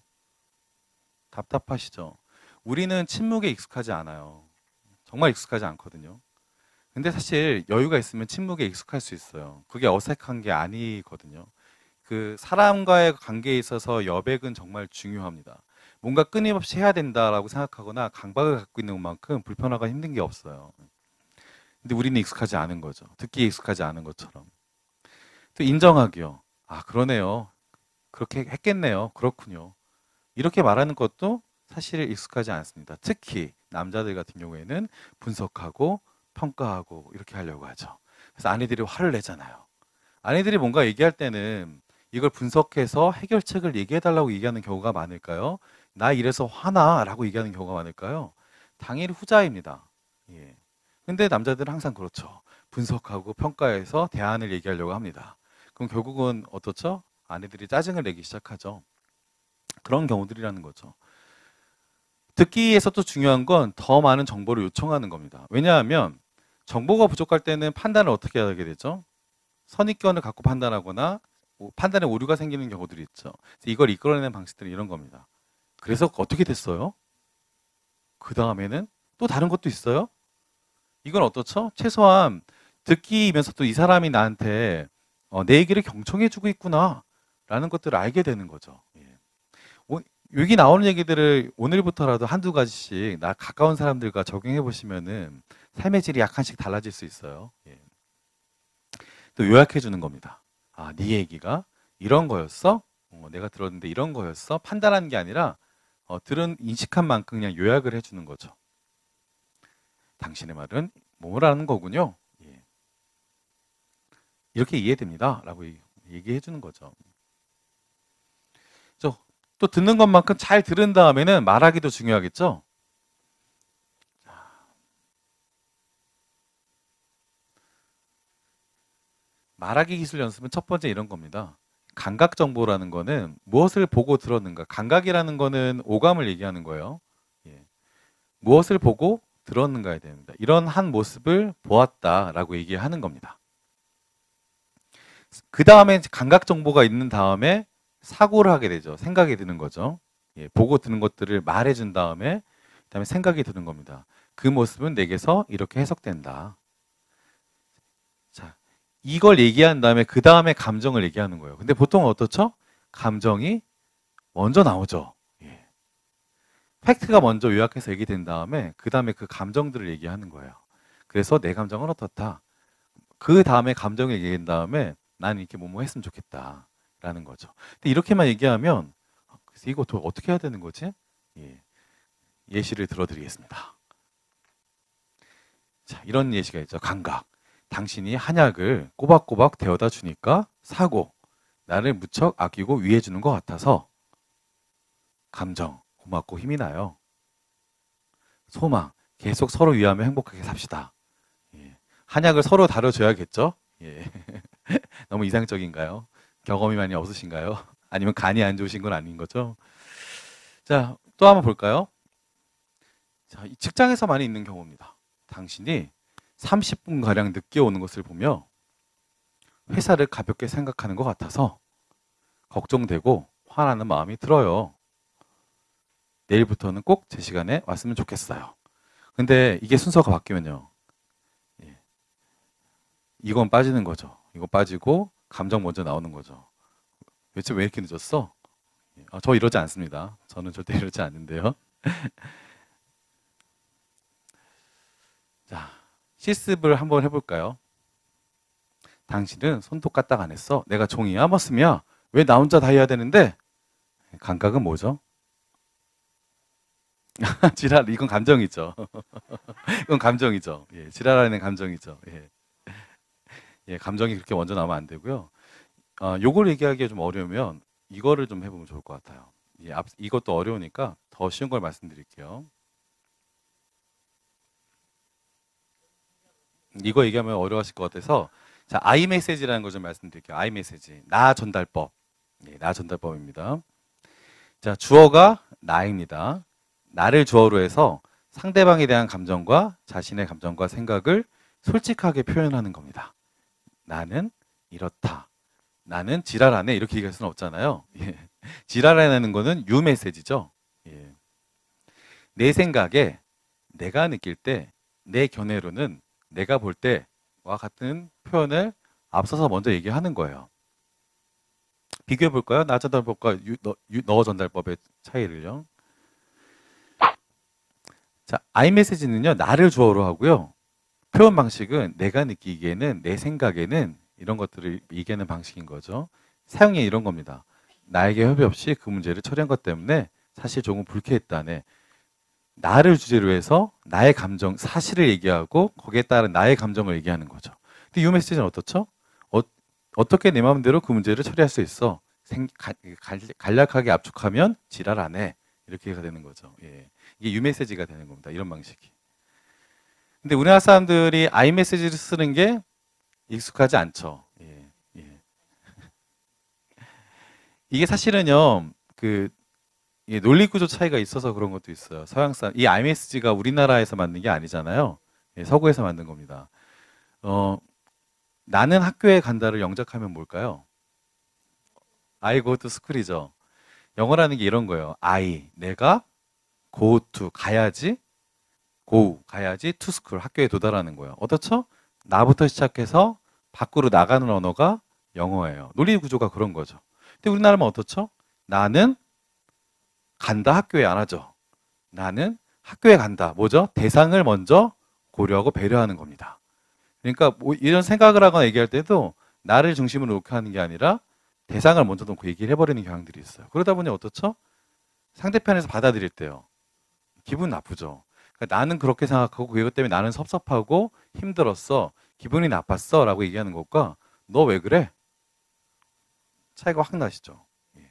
답답하시죠? 우리는 침묵에 익숙하지 않아요. 정말 익숙하지 않거든요. 근데 사실 여유가 있으면 침묵에 익숙할 수 있어요. 그게 어색한 게 아니거든요. 그 사람과의 관계에 있어서 여백은 정말 중요합니다. 뭔가 끊임없이 해야 된다라고 생각하거나 강박을 갖고 있는 것만큼 불편하고 힘든 게 없어요. 근데 우리는 익숙하지 않은 거죠. 듣기에 익숙하지 않은 것처럼. 또 인정하기요. 아, 그러네요. 그렇게 했겠네요. 그렇군요. 이렇게 말하는 것도 사실 익숙하지 않습니다. 특히 남자들 같은 경우에는 분석하고 평가하고 이렇게 하려고 하죠. 그래서 아내들이 화를 내잖아요. 아내들이 뭔가 얘기할 때는 이걸 분석해서 해결책을 얘기해달라고 얘기하는 경우가 많을까요? 나 이래서 화나라고 얘기하는 경우가 많을까요? 당연히 후자입니다. 예. 근데 남자들은 항상 그렇죠. 분석하고 평가해서 대안을 얘기하려고 합니다. 그럼 결국은 어떻죠? 아내들이 짜증을 내기 시작하죠. 그런 경우들이라는 거죠. 듣기에서 또 중요한 건 더 많은 정보를 요청하는 겁니다. 왜냐하면 정보가 부족할 때는 판단을 어떻게 하게 되죠? 선입견을 갖고 판단하거나 판단에 오류가 생기는 경우들이 있죠. 이걸 이끌어내는 방식들은 이런 겁니다. 그래서 어떻게 됐어요? 그 다음에는 또 다른 것도 있어요? 이건 어떻죠? 최소한 듣기면서 또 이 사람이 나한테 내 얘기를 경청해주고 있구나 라는 것들을 알게 되는 거죠. 예. 여기 나오는 얘기들을 오늘부터라도 한두 가지씩 나 가까운 사람들과 적용해 보시면은 삶의 질이 약간씩 달라질 수 있어요. 예. 또 요약해 주는 겁니다. 아, 네 얘기가 이런 거였어? 내가 들었는데 이런 거였어? 판단하는 게 아니라 들은 인식한 만큼 그냥 요약을 해주는 거죠. 당신의 말은 뭐라는 거군요. 예. 이렇게 이해됩니다. 라고 얘기해 주는 거죠. 또 듣는 것만큼 잘 들은 다음에는 말하기도 중요하겠죠. 말하기 기술 연습은 첫 번째 이런 겁니다. 감각 정보라는 거는 무엇을 보고 들었는가. 감각이라는 거는 오감을 얘기하는 거예요. 예. 무엇을 보고 들었는가에 됩니다. 이런 한 모습을 보았다라고 얘기하는 겁니다. 그 다음에 감각 정보가 있는 다음에 사고를 하게 되죠. 생각이 드는 거죠. 예, 보고 드는 것들을 말해준 다음에 그다음에 생각이 드는 겁니다. 그 모습은 내게서 이렇게 해석된다. 자, 이걸 얘기한 다음에 그 다음에 감정을 얘기하는 거예요. 근데 보통 어떻죠? 감정이 먼저 나오죠. 예. 팩트가 먼저 요약해서 얘기된 다음에 그 다음에 그 감정들을 얘기하는 거예요. 그래서 내 감정은 어떻다. 그 다음에 감정을 얘기한 다음에 난 이렇게 뭐뭐 했으면 좋겠다. 라는 거죠. 근데 이렇게만 얘기하면 그래서 이거 어떻게 해야 되는 거지? 예. 예시를 들어드리겠습니다. 자, 이런 예시가 있죠. 감각. 당신이 한약을 꼬박꼬박 데워다 주니까 사고. 나를 무척 아끼고 위해주는 것 같아서 감정. 고맙고 힘이 나요. 소망. 계속 서로 위하며 행복하게 삽시다. 예. 한약을 서로 다뤄줘야겠죠? 예. 너무 이상적인가요? 경험이 많이 없으신가요? 아니면 간이 안 좋으신 건 아닌 거죠? 자, 또 한번 볼까요? 자, 이 직장에서 많이 있는 경우입니다. 당신이 30분가량 늦게 오는 것을 보며 회사를 가볍게 생각하는 것 같아서 걱정되고 화나는 마음이 들어요. 내일부터는 꼭 제 시간에 왔으면 좋겠어요. 근데 이게 순서가 바뀌면요. 예, 이건 빠지는 거죠. 이거 빠지고 감정 먼저 나오는 거죠. 대체 왜 이렇게 늦었어? 예, 저 이러지 않습니다. 저는 절대 이러지 않는데요. 자, 실습을 한번 해볼까요? 당신은 손톱 까딱 안 했어. 내가 종이야? 머슴이야? 왜 나 혼자 다 해야 되는데? 감각은 뭐죠? 지랄, 이건 감정이죠. 이건 감정이죠. 예, 지랄하는 감정이죠. 예. 예, 감정이 그렇게 먼저 나오면 안 되고요. 요걸 얘기하기가 좀 어려우면 이거를 좀 해보면 좋을 것 같아요. 예, 이것도 어려우니까 더 쉬운 걸 말씀드릴게요. 이거 얘기하면 어려워하실 것 같아서 자, 아이메시지라는 걸 좀 말씀드릴게요. 아이메시지. 나 전달법. 예, 나 전달법입니다. 자, 주어가 나입니다. 나를 주어로 해서 상대방에 대한 감정과 자신의 감정과 생각을 솔직하게 표현하는 겁니다. 나는 이렇다. 나는 지랄하네. 이렇게 얘기할 수는 없잖아요. 예. 지랄하는 거는 유 메시지죠. 예. 내 생각에 내가 느낄 때 내 견해로는 내가 볼 때와 같은 표현을 앞서서 먼저 얘기하는 거예요. 비교해 볼까요? 나 전달법과 너 전달법의 차이를요. 자, 아이메시지는요, 나를 주어로 하고요. 표현 방식은 내가 느끼기에는, 내 생각에는 이런 것들을 얘기하는 방식인 거죠. 사용이 이런 겁니다. 나에게 협의 없이 그 문제를 처리한 것 때문에 사실 조금 불쾌했다네. 나를 주제로 해서 나의 감정, 사실을 얘기하고 거기에 따른 나의 감정을 얘기하는 거죠. 근데 이 메시지는 어떻죠? 어떻게 내 마음대로 그 문제를 처리할 수 있어? 간략하게 압축하면 지랄 안 해. 이렇게가 되는 거죠. 예. 이게 유메시지가 되는 겁니다. 이런 방식이. 근데 우리나라 사람들이 아이메시지를 쓰는 게 익숙하지 않죠. 예. 예. 이게 사실은요, 논리 구조 차이가 있어서 그런 것도 있어요. 서양 사람, 이 iMessage가 우리나라에서 만든 게 아니잖아요. 예, 서구에서 만든 겁니다. 나는 학교에 간다를 영작하면 뭘까요? I go to school이죠. 영어라는 게 이런 거예요. 내가 go to, 가야지, 가야지, to school, 학교에 도달하는 거예요. 어떻죠? 나부터 시작해서 밖으로 나가는 언어가 영어예요. 논리 구조가 그런 거죠. 근데 우리나라는 어떻죠? 나는 간다, 학교에 안 하죠. 나는 학교에 간다. 뭐죠? 대상을 먼저 고려하고 배려하는 겁니다. 그러니까 뭐 이런 생각을 하거나 얘기할 때도 나를 중심으로 놓고 하는 게 아니라 대상을 먼저 놓고 얘기를 해버리는 경향들이 있어요. 그러다 보니 어떻죠? 상대편에서 받아들일 때요. 기분 나쁘죠. 그러니까 나는 그렇게 생각하고 그것 때문에 나는 섭섭하고 힘들었어. 기분이 나빴어. 라고 얘기하는 것과 너 왜 그래? 차이가 확 나시죠.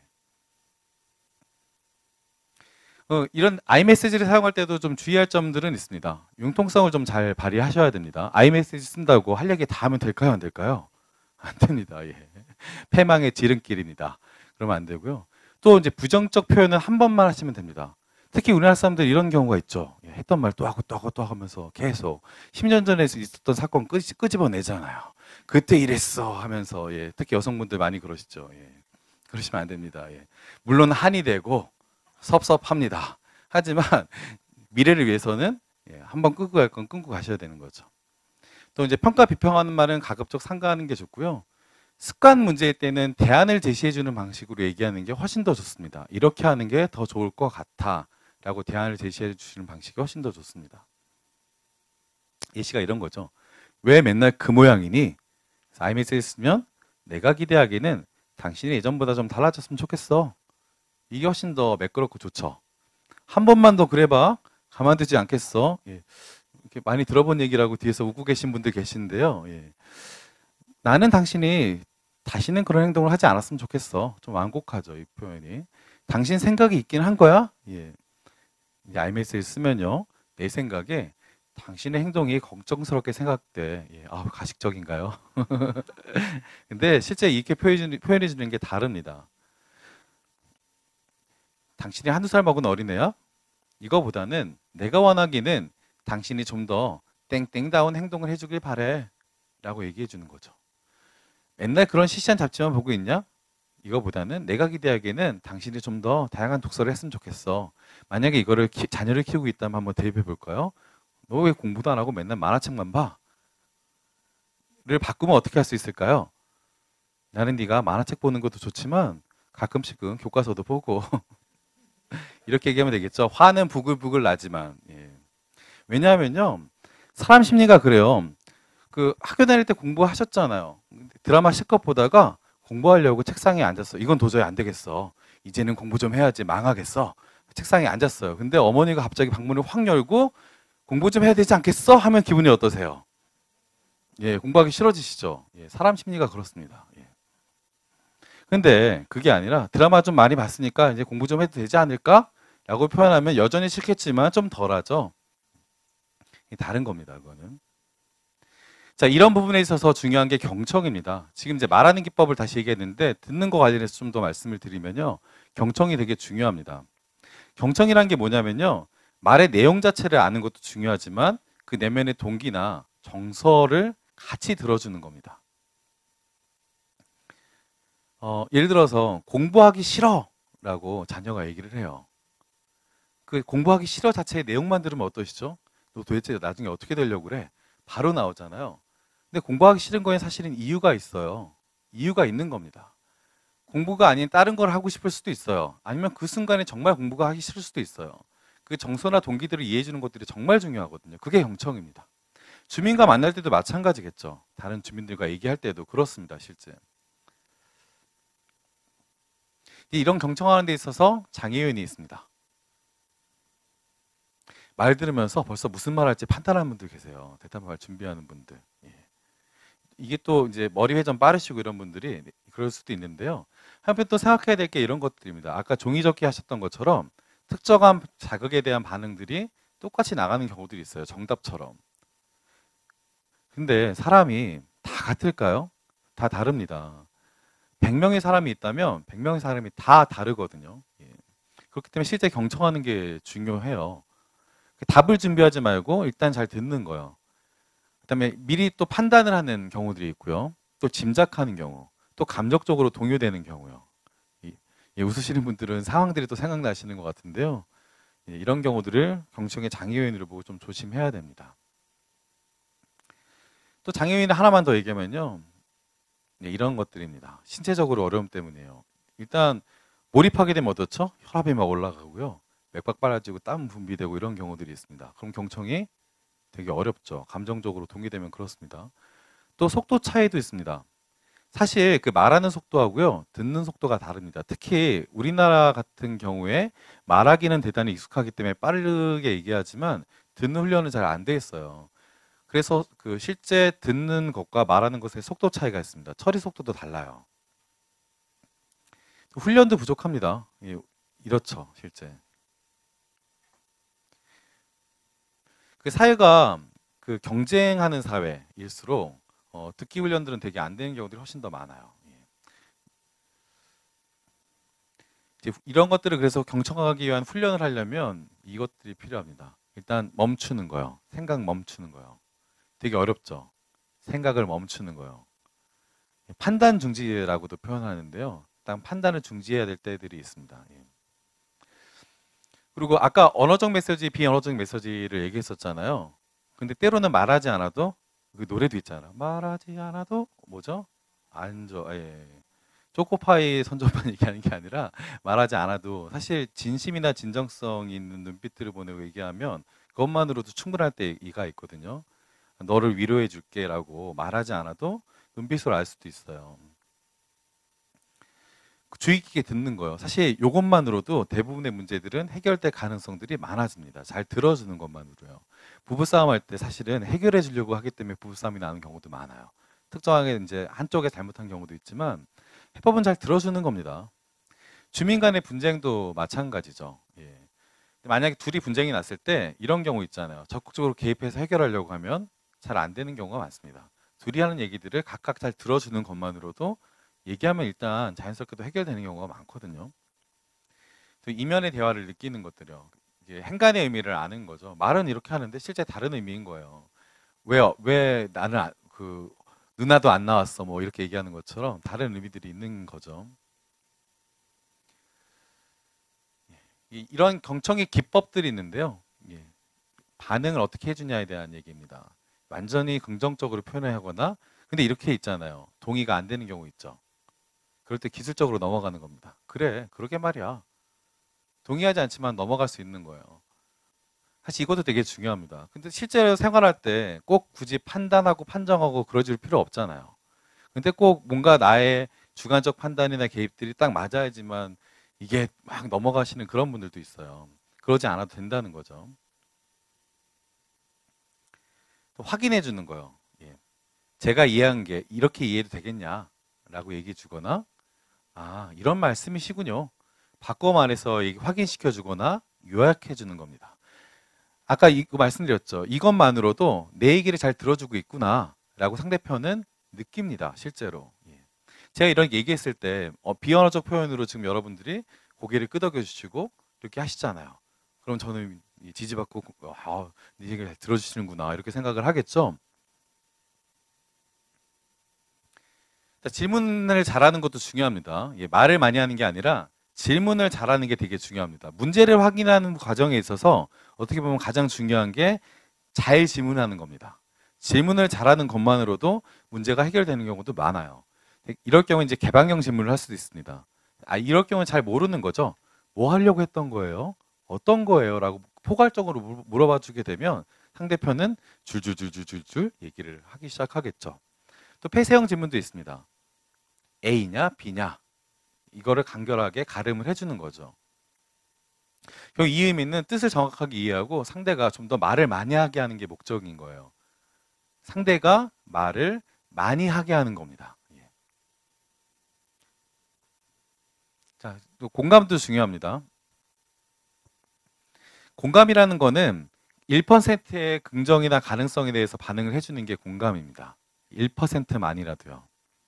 이런 iMessage를 사용할 때도 좀 주의할 점들은 있습니다. 융통성을 좀 잘 발휘하셔야 됩니다. iMessage 쓴다고 할 얘기 다 하면 될까요? 안 될까요? 안 됩니다. 예. 패망의 지름길입니다. 그러면 안 되고요. 또 이제 부정적 표현은 한 번만 하시면 됩니다. 특히 우리나라 사람들 이런 경우가 있죠. 예, 했던 말 또 하고 또 하고 또 하면서 계속 10년 전에 있었던 사건 끄집어내잖아요. 그때 이랬어 하면서 예, 특히 여성분들 많이 그러시죠. 예. 그러시면 안 됩니다. 예. 물론 한이 되고 섭섭합니다. 하지만 미래를 위해서는 한번 끄고 갈 건 끊고 가셔야 되는 거죠. 또 이제 평가 비평하는 말은 가급적 삼가하는 게 좋고요. 습관 문제일 때는 대안을 제시해 주는 방식으로 얘기하는 게 훨씬 더 좋습니다. 이렇게 하는 게 더 좋을 것 같아 라고 대안을 제시해 주시는 방식이 훨씬 더 좋습니다. 예시가 이런 거죠. 왜 맨날 그 모양이니? iMessage 쓰면 내가 기대하기에는 당신이 예전보다 좀 달라졌으면 좋겠어. 이게 훨씬 더 매끄럽고 좋죠. 한 번만 더 그래봐. 가만두지 않겠어. 예. 이렇게 많이 들어본 얘기라고 뒤에서 웃고 계신 분들 계시는데요. 예. 나는 당신이 다시는 그런 행동을 하지 않았으면 좋겠어. 좀 완곡하죠, 이 표현이. 당신 생각이 있긴 한 거야? 예. iMessage 쓰면요. 내 생각에 당신의 행동이 걱정스럽게 생각돼. 예. 가식적인가요? 근데 실제 이렇게 표현해 주는 게 다릅니다. 당신이 한두 살 먹은 어린애야? 이거보다는 내가 원하기는 당신이 좀 더 땡땡다운 행동을 해주길 바래 라고 얘기해 주는 거죠. 맨날 그런 시시한 잡지만 보고 있냐? 이거보다는 내가 기대하기에는 당신이 좀 더 다양한 독서를 했으면 좋겠어. 만약에 이거를 자녀를 키우고 있다면 한번 대입해 볼까요? 너 왜 공부도 안 하고 맨날 만화책만 봐? 를 바꾸면 어떻게 할 수 있을까요? 나는 네가 만화책 보는 것도 좋지만 가끔씩은 교과서도 보고 이렇게 얘기하면 되겠죠. 화는 부글부글 나지만. 예. 왜냐하면요. 사람 심리가 그래요. 그 학교 다닐 때 공부하셨잖아요. 드라마 실컷 보다가 공부하려고 책상에 앉았어. 이건 도저히 안 되겠어. 이제는 공부 좀 해야지 망하겠어. 책상에 앉았어요. 근데 어머니가 갑자기 방문을 확 열고 공부 좀 해야 되지 않겠어? 하면 기분이 어떠세요? 예, 공부하기 싫어지시죠. 예, 사람 심리가 그렇습니다. 예. 근데 그게 아니라 드라마 좀 많이 봤으니까 이제 공부 좀 해도 되지 않을까? 라고 표현하면 여전히 싫겠지만 좀 덜하죠. 다른 겁니다, 그거는. 자, 이런 부분에 있어서 중요한 게 경청입니다. 지금 이제 말하는 기법을 다시 얘기했는데 듣는 거 관련해서 좀 더 말씀을 드리면요. 경청이 되게 중요합니다. 경청이란 게 뭐냐면요. 말의 내용 자체를 아는 것도 중요하지만 그 내면의 동기나 정서를 같이 들어주는 겁니다. 예를 들어서 공부하기 싫어라고 자녀가 얘기를 해요. 그 공부하기 싫어 자체의 내용만 들으면 어떠시죠? 너 도대체 나중에 어떻게 되려고 그래? 바로 나오잖아요. 근데 공부하기 싫은 거에 사실은 이유가 있어요. 이유가 있는 겁니다. 공부가 아닌 다른 걸 하고 싶을 수도 있어요. 아니면 그 순간에 정말 공부가 하기 싫을 수도 있어요. 그 정서나 동기들을 이해해 주는 것들이 정말 중요하거든요. 그게 경청입니다. 주민과 만날 때도 마찬가지겠죠. 다른 주민들과 얘기할 때도 그렇습니다. 실제. 이런 경청하는 데 있어서 장애 요인이 있습니다. 말 들으면서 벌써 무슨 말 할지 판단하는 분들 계세요. 대답할 준비하는 분들. 예. 이게 또 이제 머리 회전 빠르시고 이런 분들이 그럴 수도 있는데요. 한편 또 생각해야 될 게 이런 것들입니다. 아까 종이접기 하셨던 것처럼 특정한 자극에 대한 반응들이 똑같이 나가는 경우들이 있어요. 정답처럼. 근데 사람이 다 같을까요? 다 다릅니다. 100명의 사람이 있다면 100명의 사람이 다 다르거든요. 예. 그렇기 때문에 실제 경청하는 게 중요해요. 답을 준비하지 말고 일단 잘 듣는 거예요. 그다음에 미리 또 판단을 하는 경우들이 있고요. 또 짐작하는 경우, 또 감정적으로 동요되는 경우요. 웃으시는 분들은 상황들이 또 생각나시는 것 같은데요. 이런 경우들을 경청의 장애 요인으로 보고 좀 조심해야 됩니다. 또 장애 요인 하나만 더 얘기하면요. 이런 것들입니다. 신체적으로 어려움 때문이에요. 일단 몰입하게 되면 어떻죠? 혈압이 막 올라가고요. 맥박 빨라지고 땀 분비되고 이런 경우들이 있습니다. 그럼 경청이 되게 어렵죠. 감정적으로 동의되면 그렇습니다. 또 속도 차이도 있습니다. 사실 그 말하는 속도하고요, 듣는 속도가 다릅니다. 특히 우리나라 같은 경우에 말하기는 대단히 익숙하기 때문에 빠르게 얘기하지만 듣는 훈련은 잘 안 돼 있어요. 그래서 그 실제 듣는 것과 말하는 것의 속도 차이가 있습니다. 처리 속도도 달라요. 훈련도 부족합니다. 이렇죠, 실제. 그 사회가 그 경쟁하는 사회일수록 듣기 훈련들은 되게 안 되는 경우들이 훨씬 더 많아요. 이제 이런 것들을 그래서 경청하기 위한 훈련을 하려면 이것들이 필요합니다. 일단 멈추는 거요. 생각 멈추는 거요. 되게 어렵죠. 생각을 멈추는 거요. 판단 중지라고도 표현하는데요. 일단 판단을 중지해야 될 때들이 있습니다. 그리고 아까 언어적 메시지, 비언어적 메시지를 얘기했었잖아요. 근데 때로는 말하지 않아도 그 노래도 있잖아요. 말하지 않아도 뭐죠? 안죠. 예. 초코파이 선전만 얘기하는 게 아니라 말하지 않아도 사실 진심이나 진정성 있는 눈빛들을 보내고 얘기하면 그것만으로도 충분할 때가 있거든요. 너를 위로해 줄게라고 말하지 않아도 눈빛으로 알 수도 있어요. 주의 깊게 듣는 거예요. 사실 이것만으로도 대부분의 문제들은 해결될 가능성들이 많아집니다. 잘 들어주는 것만으로요. 부부싸움 할 때 사실은 해결해 주려고 하기 때문에 부부싸움이 나는 경우도 많아요. 특정하게 이제 한쪽에 잘못한 경우도 있지만 해법은 잘 들어주는 겁니다. 주민 간의 분쟁도 마찬가지죠. 예. 만약에 둘이 분쟁이 났을 때 이런 경우 있잖아요. 적극적으로 개입해서 해결하려고 하면 잘 안 되는 경우가 많습니다. 둘이 하는 얘기들을 각각 잘 들어주는 것만으로도 얘기하면 일단 자연스럽게도 해결되는 경우가 많거든요. 또 이면의 대화를 느끼는 것들이요. 이게 행간의 의미를 아는 거죠. 말은 이렇게 하는데 실제 다른 의미인 거예요. 왜 나는 그 누나도 안 나왔어 뭐 이렇게 얘기하는 것처럼 다른 의미들이 있는 거죠. 이런 경청의 기법들이 있는데요. 예. 반응을 어떻게 해주냐에 대한 얘기입니다. 완전히 긍정적으로 표현하거나, 근데 이렇게 있잖아요. 동의가 안 되는 경우 있죠. 그럴 때 기술적으로 넘어가는 겁니다. 그래, 그러게 말이야. 동의하지 않지만 넘어갈 수 있는 거예요. 사실 이것도 되게 중요합니다. 근데 실제로 생활할 때 꼭 굳이 판단하고 판정하고 그러질 필요 없잖아요. 근데 꼭 뭔가 나의 주관적 판단이나 개입들이 딱 맞아야지만 이게 막 넘어가시는 그런 분들도 있어요. 그러지 않아도 된다는 거죠. 또 확인해 주는 거예요. 예. 제가 이해한 게 이렇게 이해도 되겠냐라고 얘기해 주거나, 아, 이런 말씀이시군요. 바꿔 말해서 확인시켜 주거나 요약해 주는 겁니다. 아까 이거 말씀드렸죠. 이것만으로도 내 얘기를 잘 들어주고 있구나라고 상대편은 느낍니다. 실제로. 예. 제가 이런 얘기했을 때 비언어적 표현으로 지금 여러분들이 고개를 끄덕여 주시고 이렇게 하시잖아요. 그럼 저는 지지받고 네 얘기를 잘 들어주시는구나 이렇게 생각을 하겠죠. 자, 질문을 잘하는 것도 중요합니다. 예, 말을 많이 하는 게 아니라 질문을 잘하는 게 되게 중요합니다. 문제를 확인하는 과정에 있어서 어떻게 보면 가장 중요한 게 잘 질문하는 겁니다. 질문을 잘하는 것만으로도 문제가 해결되는 경우도 많아요. 이럴 경우 이제 개방형 질문을 할 수도 있습니다. 이럴 경우는 잘 모르는 거죠. 뭐 하려고 했던 거예요? 어떤 거예요? 라고 포괄적으로 물어봐 주게 되면 상대편은 줄줄줄줄줄줄 얘기를 하기 시작하겠죠. 또 폐쇄형 질문도 있습니다. A냐 B냐 이거를 간결하게 가름을 해주는 거죠. 결국 이 의미는 뜻을 정확하게 이해하고 상대가 좀 더 말을 많이 하게 하는 게 목적인 거예요. 상대가 말을 많이 하게 하는 겁니다. 예. 자, 또 공감도 중요합니다. 공감이라는 거는 1%의 긍정이나 가능성에 대해서 반응을 해주는 게 공감입니다. 1%만이라도요.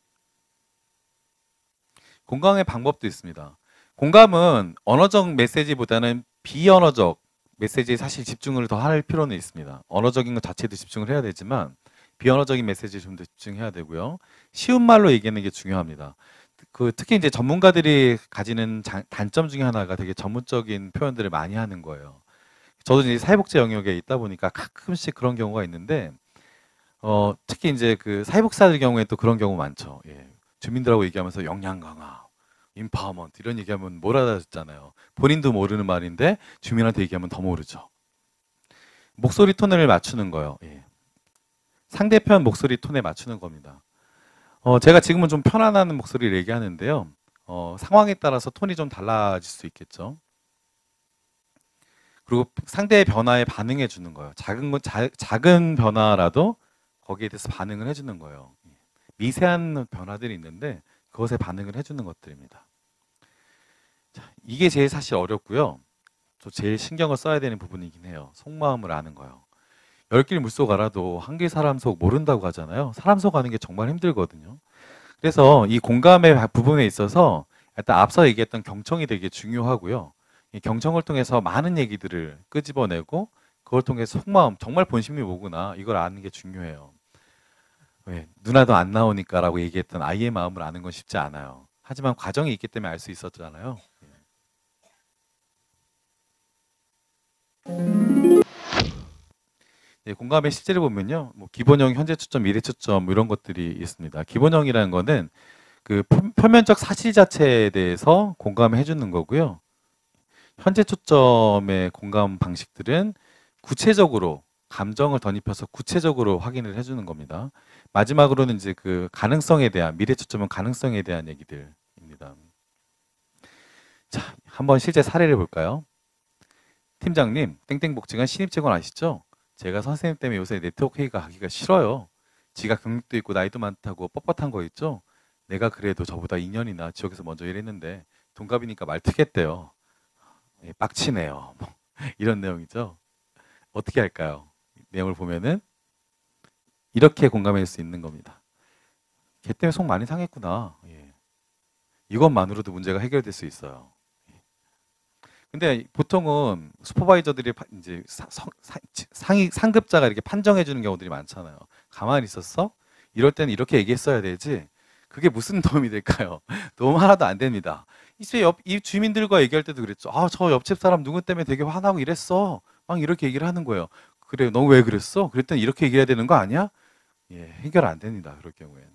공감의 방법도 있습니다. 공감은 언어적 메시지보다는 비언어적 메시지에 사실 집중을 더 할 필요는 있습니다. 언어적인 것 자체도 집중을 해야 되지만 비언어적인 메시지에 좀 더 집중해야 되고요. 쉬운 말로 얘기하는 게 중요합니다. 특히 이제 전문가들이 가지는 단점 중에 하나가 되게 전문적인 표현들을 많이 하는 거예요. 저도 이제 사회복지 영역에 있다 보니까 가끔씩 그런 경우가 있는데, 특히 이제 그 사회복지사들 경우에 또 그런 경우 많죠. 예. 주민들하고 얘기하면서 역량 강화, 임파워먼트 이런 얘기하면 뭘 알아듣잖아요. 본인도 모르는 말인데 주민한테 얘기하면 더 모르죠. 목소리 톤을 맞추는 거예요. 예. 상대편 목소리 톤에 맞추는 겁니다. 제가 지금은 좀 편안한 목소리를 얘기하는데요. 상황에 따라서 톤이 좀 달라질 수 있겠죠. 그리고 상대의 변화에 반응해 주는 거예요. 작은 변화라도 거기에 대해서 반응을 해주는 거예요. 미세한 변화들이 있는데 그것에 반응을 해주는 것들입니다. 자, 이게 제일 사실 어렵고요. 또 제일 신경을 써야 되는 부분이긴 해요. 속마음을 아는 거예요. 10길 물속 알아도 한 길 사람 속 모른다고 하잖아요. 사람 속 아는 게 정말 힘들거든요. 그래서 이 공감의 부분에 있어서 일단 앞서 얘기했던 경청이 되게 중요하고요. 이 경청을 통해서 많은 얘기들을 끄집어내고 그걸 통해서 속마음, 정말 본심이 뭐구나 이걸 아는 게 중요해요. 왜? 누나도 안 나오니까 라고 얘기했던 아이의 마음을 아는 건 쉽지 않아요. 하지만 과정이 있기 때문에 알 수 있었잖아요. 네, 공감의 실제를 보면요. 뭐 기본형, 현재 초점, 미래 초점 이런 것들이 있습니다. 기본형이라는 거는 그 표면적 사실 자체에 대해서 공감해 주는 거고요. 현재 초점의 공감 방식들은 구체적으로 감정을 덧입혀서 구체적으로 확인을 해주는 겁니다. 마지막으로는 이제 그 가능성에 대한, 미래 초점은 가능성에 대한 얘기들입니다. 자, 한번 실제 사례를 볼까요? 팀장님, 땡땡복지관 신입 직원 아시죠? 제가 선생님 때문에 요새 네트워크 회의가 하기가 싫어요. 지가 경력도 있고 나이도 많다고 뻣뻣한 거 있죠? 내가 그래도 저보다 2년이나 지역에서 먼저 일했는데 동갑이니까 말 트겠대요. 예, 빡치네요. 뭐, 이런 내용이죠. 어떻게 할까요? 내용을 보면은 이렇게 공감할 수 있는 겁니다. 걔 때문에 속 많이 상했구나. 예. 이것만으로도 문제가 해결될 수 있어요. 근데 보통은 슈퍼바이저들이 이제 상급자가 이렇게 판정해 주는 경우들이 많잖아요. 가만히 있었어? 이럴 때는 이렇게 얘기했어야 되지. 그게 무슨 도움이 될까요? 도움 하나도 안 됩니다. 이 주민들과 얘기할 때도 그랬죠. 아, 저 옆집 사람 누구 때문에 되게 화나고 이랬어. 막 이렇게 얘기를 하는 거예요. 그래, 너 왜 그랬어? 그랬더니 이렇게 얘기해야 되는 거 아니야? 예, 해결 안 됩니다. 그럴 경우에는.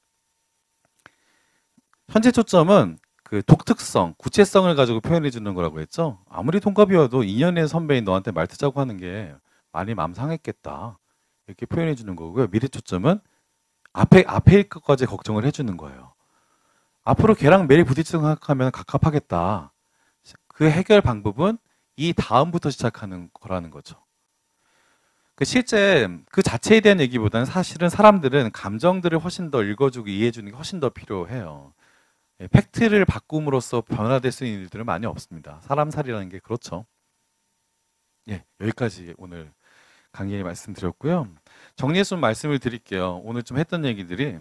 현재 초점은 그 독특성, 구체성을 가지고 표현해 주는 거라고 했죠. 아무리 동갑이어도 2년의 선배인 너한테 말 트자고 하는 게 많이 맘 상했겠다. 이렇게 표현해 주는 거고요. 미래 초점은 앞에 것까지 걱정을 해 주는 거예요. 앞으로 걔랑 매일 부딪히는 생각하면 갑갑하겠다. 그 해결 방법은 이 다음부터 시작하는 거라는 거죠. 그 실제 그 자체에 대한 얘기보다는 사실은 사람들은 감정들을 훨씬 더 읽어주고 이해해주는 게 훨씬 더 필요해요. 예, 팩트를 바꿈으로써 변화될 수 있는 일들은 많이 없습니다. 사람 살이라는 게 그렇죠. 예, 여기까지 오늘 강의에 말씀드렸고요. 정리해서 좀 말씀을 드릴게요. 오늘 좀 했던 얘기들이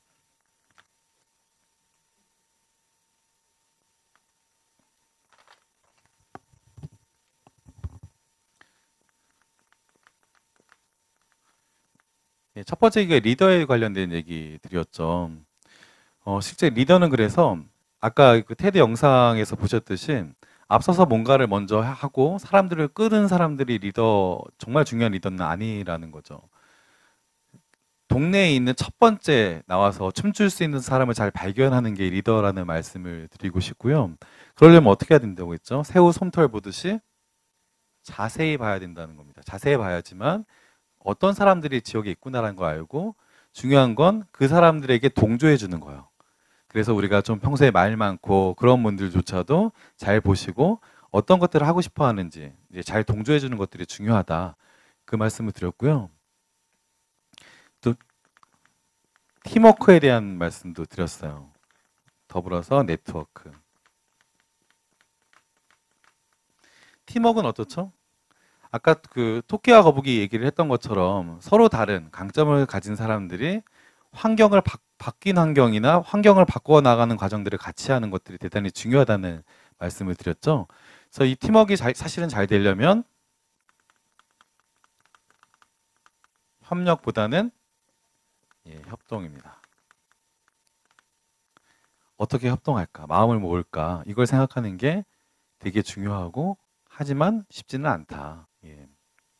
예, 첫 번째 얘기가 리더에 관련된 얘기들이었죠. 실제 리더는 그래서 아까 그 테드 영상에서 보셨듯이 앞서서 뭔가를 먼저 하고 사람들을 끄는 사람들이 리더, 정말 중요한 리더는 아니라는 거죠. 동네에 있는 첫 번째 나와서 춤출 수 있는 사람을 잘 발견하는 게 리더라는 말씀을 드리고 싶고요. 그러려면 어떻게 해야 된다고 했죠? 새우 솜털 보듯이 자세히 봐야 된다는 겁니다. 자세히 봐야지만 어떤 사람들이 지역에 있구나라는 걸 알고, 중요한 건 그 사람들에게 동조해 주는 거예요. 그래서 우리가 좀 평소에 말 많고 그런 분들조차도 잘 보시고 어떤 것들을 하고 싶어 하는지 이제 잘 동조해 주는 것들이 중요하다. 그 말씀을 드렸고요. 또 팀워크에 대한 말씀도 드렸어요. 더불어서 네트워크. 팀워크는 어떻죠? 아까 그 토끼와 거북이 얘기를 했던 것처럼 서로 다른 강점을 가진 사람들이 환경을 바뀐 환경이나 환경을 바꿔 나가는 과정들을 같이 하는 것들이 대단히 중요하다는 말씀을 드렸죠. 그래서 이 팀워크가 사실은 잘 되려면 협력보다는 협동입니다. 어떻게 협동할까? 마음을 모을까? 이걸 생각하는 게 되게 중요하고, 하지만 쉽지는 않다. 예.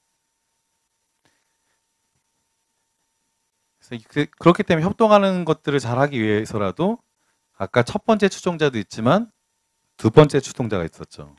그래서 그렇기 때문에 협동하는 것들을 잘하기 위해서라도 아까 첫 번째 추종자도 있지만 두 번째 추종자가 있었죠.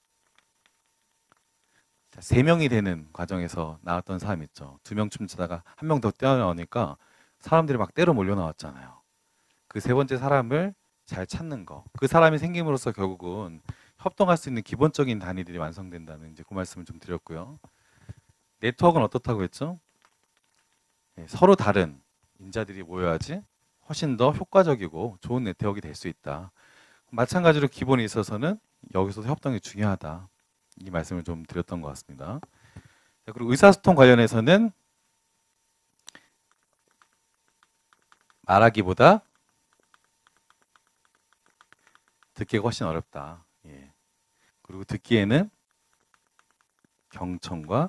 자, 3명이 되는 과정에서 나왔던 사람 있죠. 2명 춤추다가 1명 더 뛰어나오니까 사람들이 막 때로 몰려 나왔잖아요. 그 세 번째 사람을 잘 찾는 거. 그 사람이 생김으로써 결국은 협동할 수 있는 기본적인 단위들이 완성된다는 이제 그 말씀을 좀 드렸고요. 네트워크는 어떻다고 했죠? 네, 서로 다른 인자들이 모여야지 훨씬 더 효과적이고 좋은 네트워크가 될 수 있다. 마찬가지로 기본에 있어서는 여기서도 협동이 중요하다. 이 말씀을 좀 드렸던 것 같습니다. 자, 그리고 의사소통 관련해서는 말하기보다 듣기가 훨씬 어렵다. 예. 그리고 듣기에는 경청과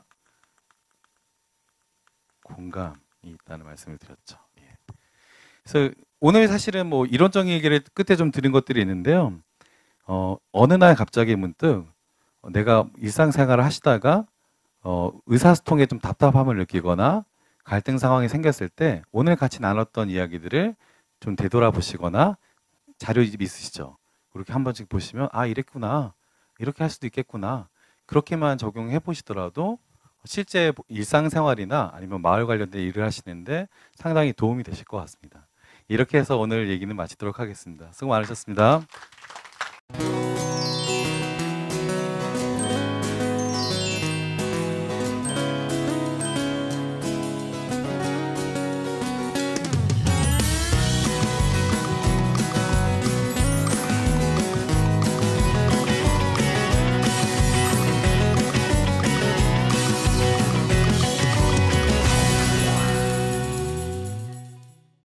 공감이 있다는 말씀을 드렸죠. 예. 그래서 오늘 사실은 뭐 이론적인 얘기를 끝에 좀 드린 것들이 있는데요. 어느 날 갑자기 문득 내가 일상생활을 하시다가 의사소통에 좀 답답함을 느끼거나 갈등 상황이 생겼을 때 오늘 같이 나눴던 이야기들을 좀 되돌아보시거나 자료 있으시죠? 그렇게 한 번씩 보시면 아 이랬구나, 이렇게 할 수도 있겠구나, 그렇게만 적용해 보시더라도 실제 일상생활이나 아니면 마을 관련된 일을 하시는데 상당히 도움이 되실 것 같습니다. 이렇게 해서 오늘 얘기는 마치도록 하겠습니다. 수고 많으셨습니다.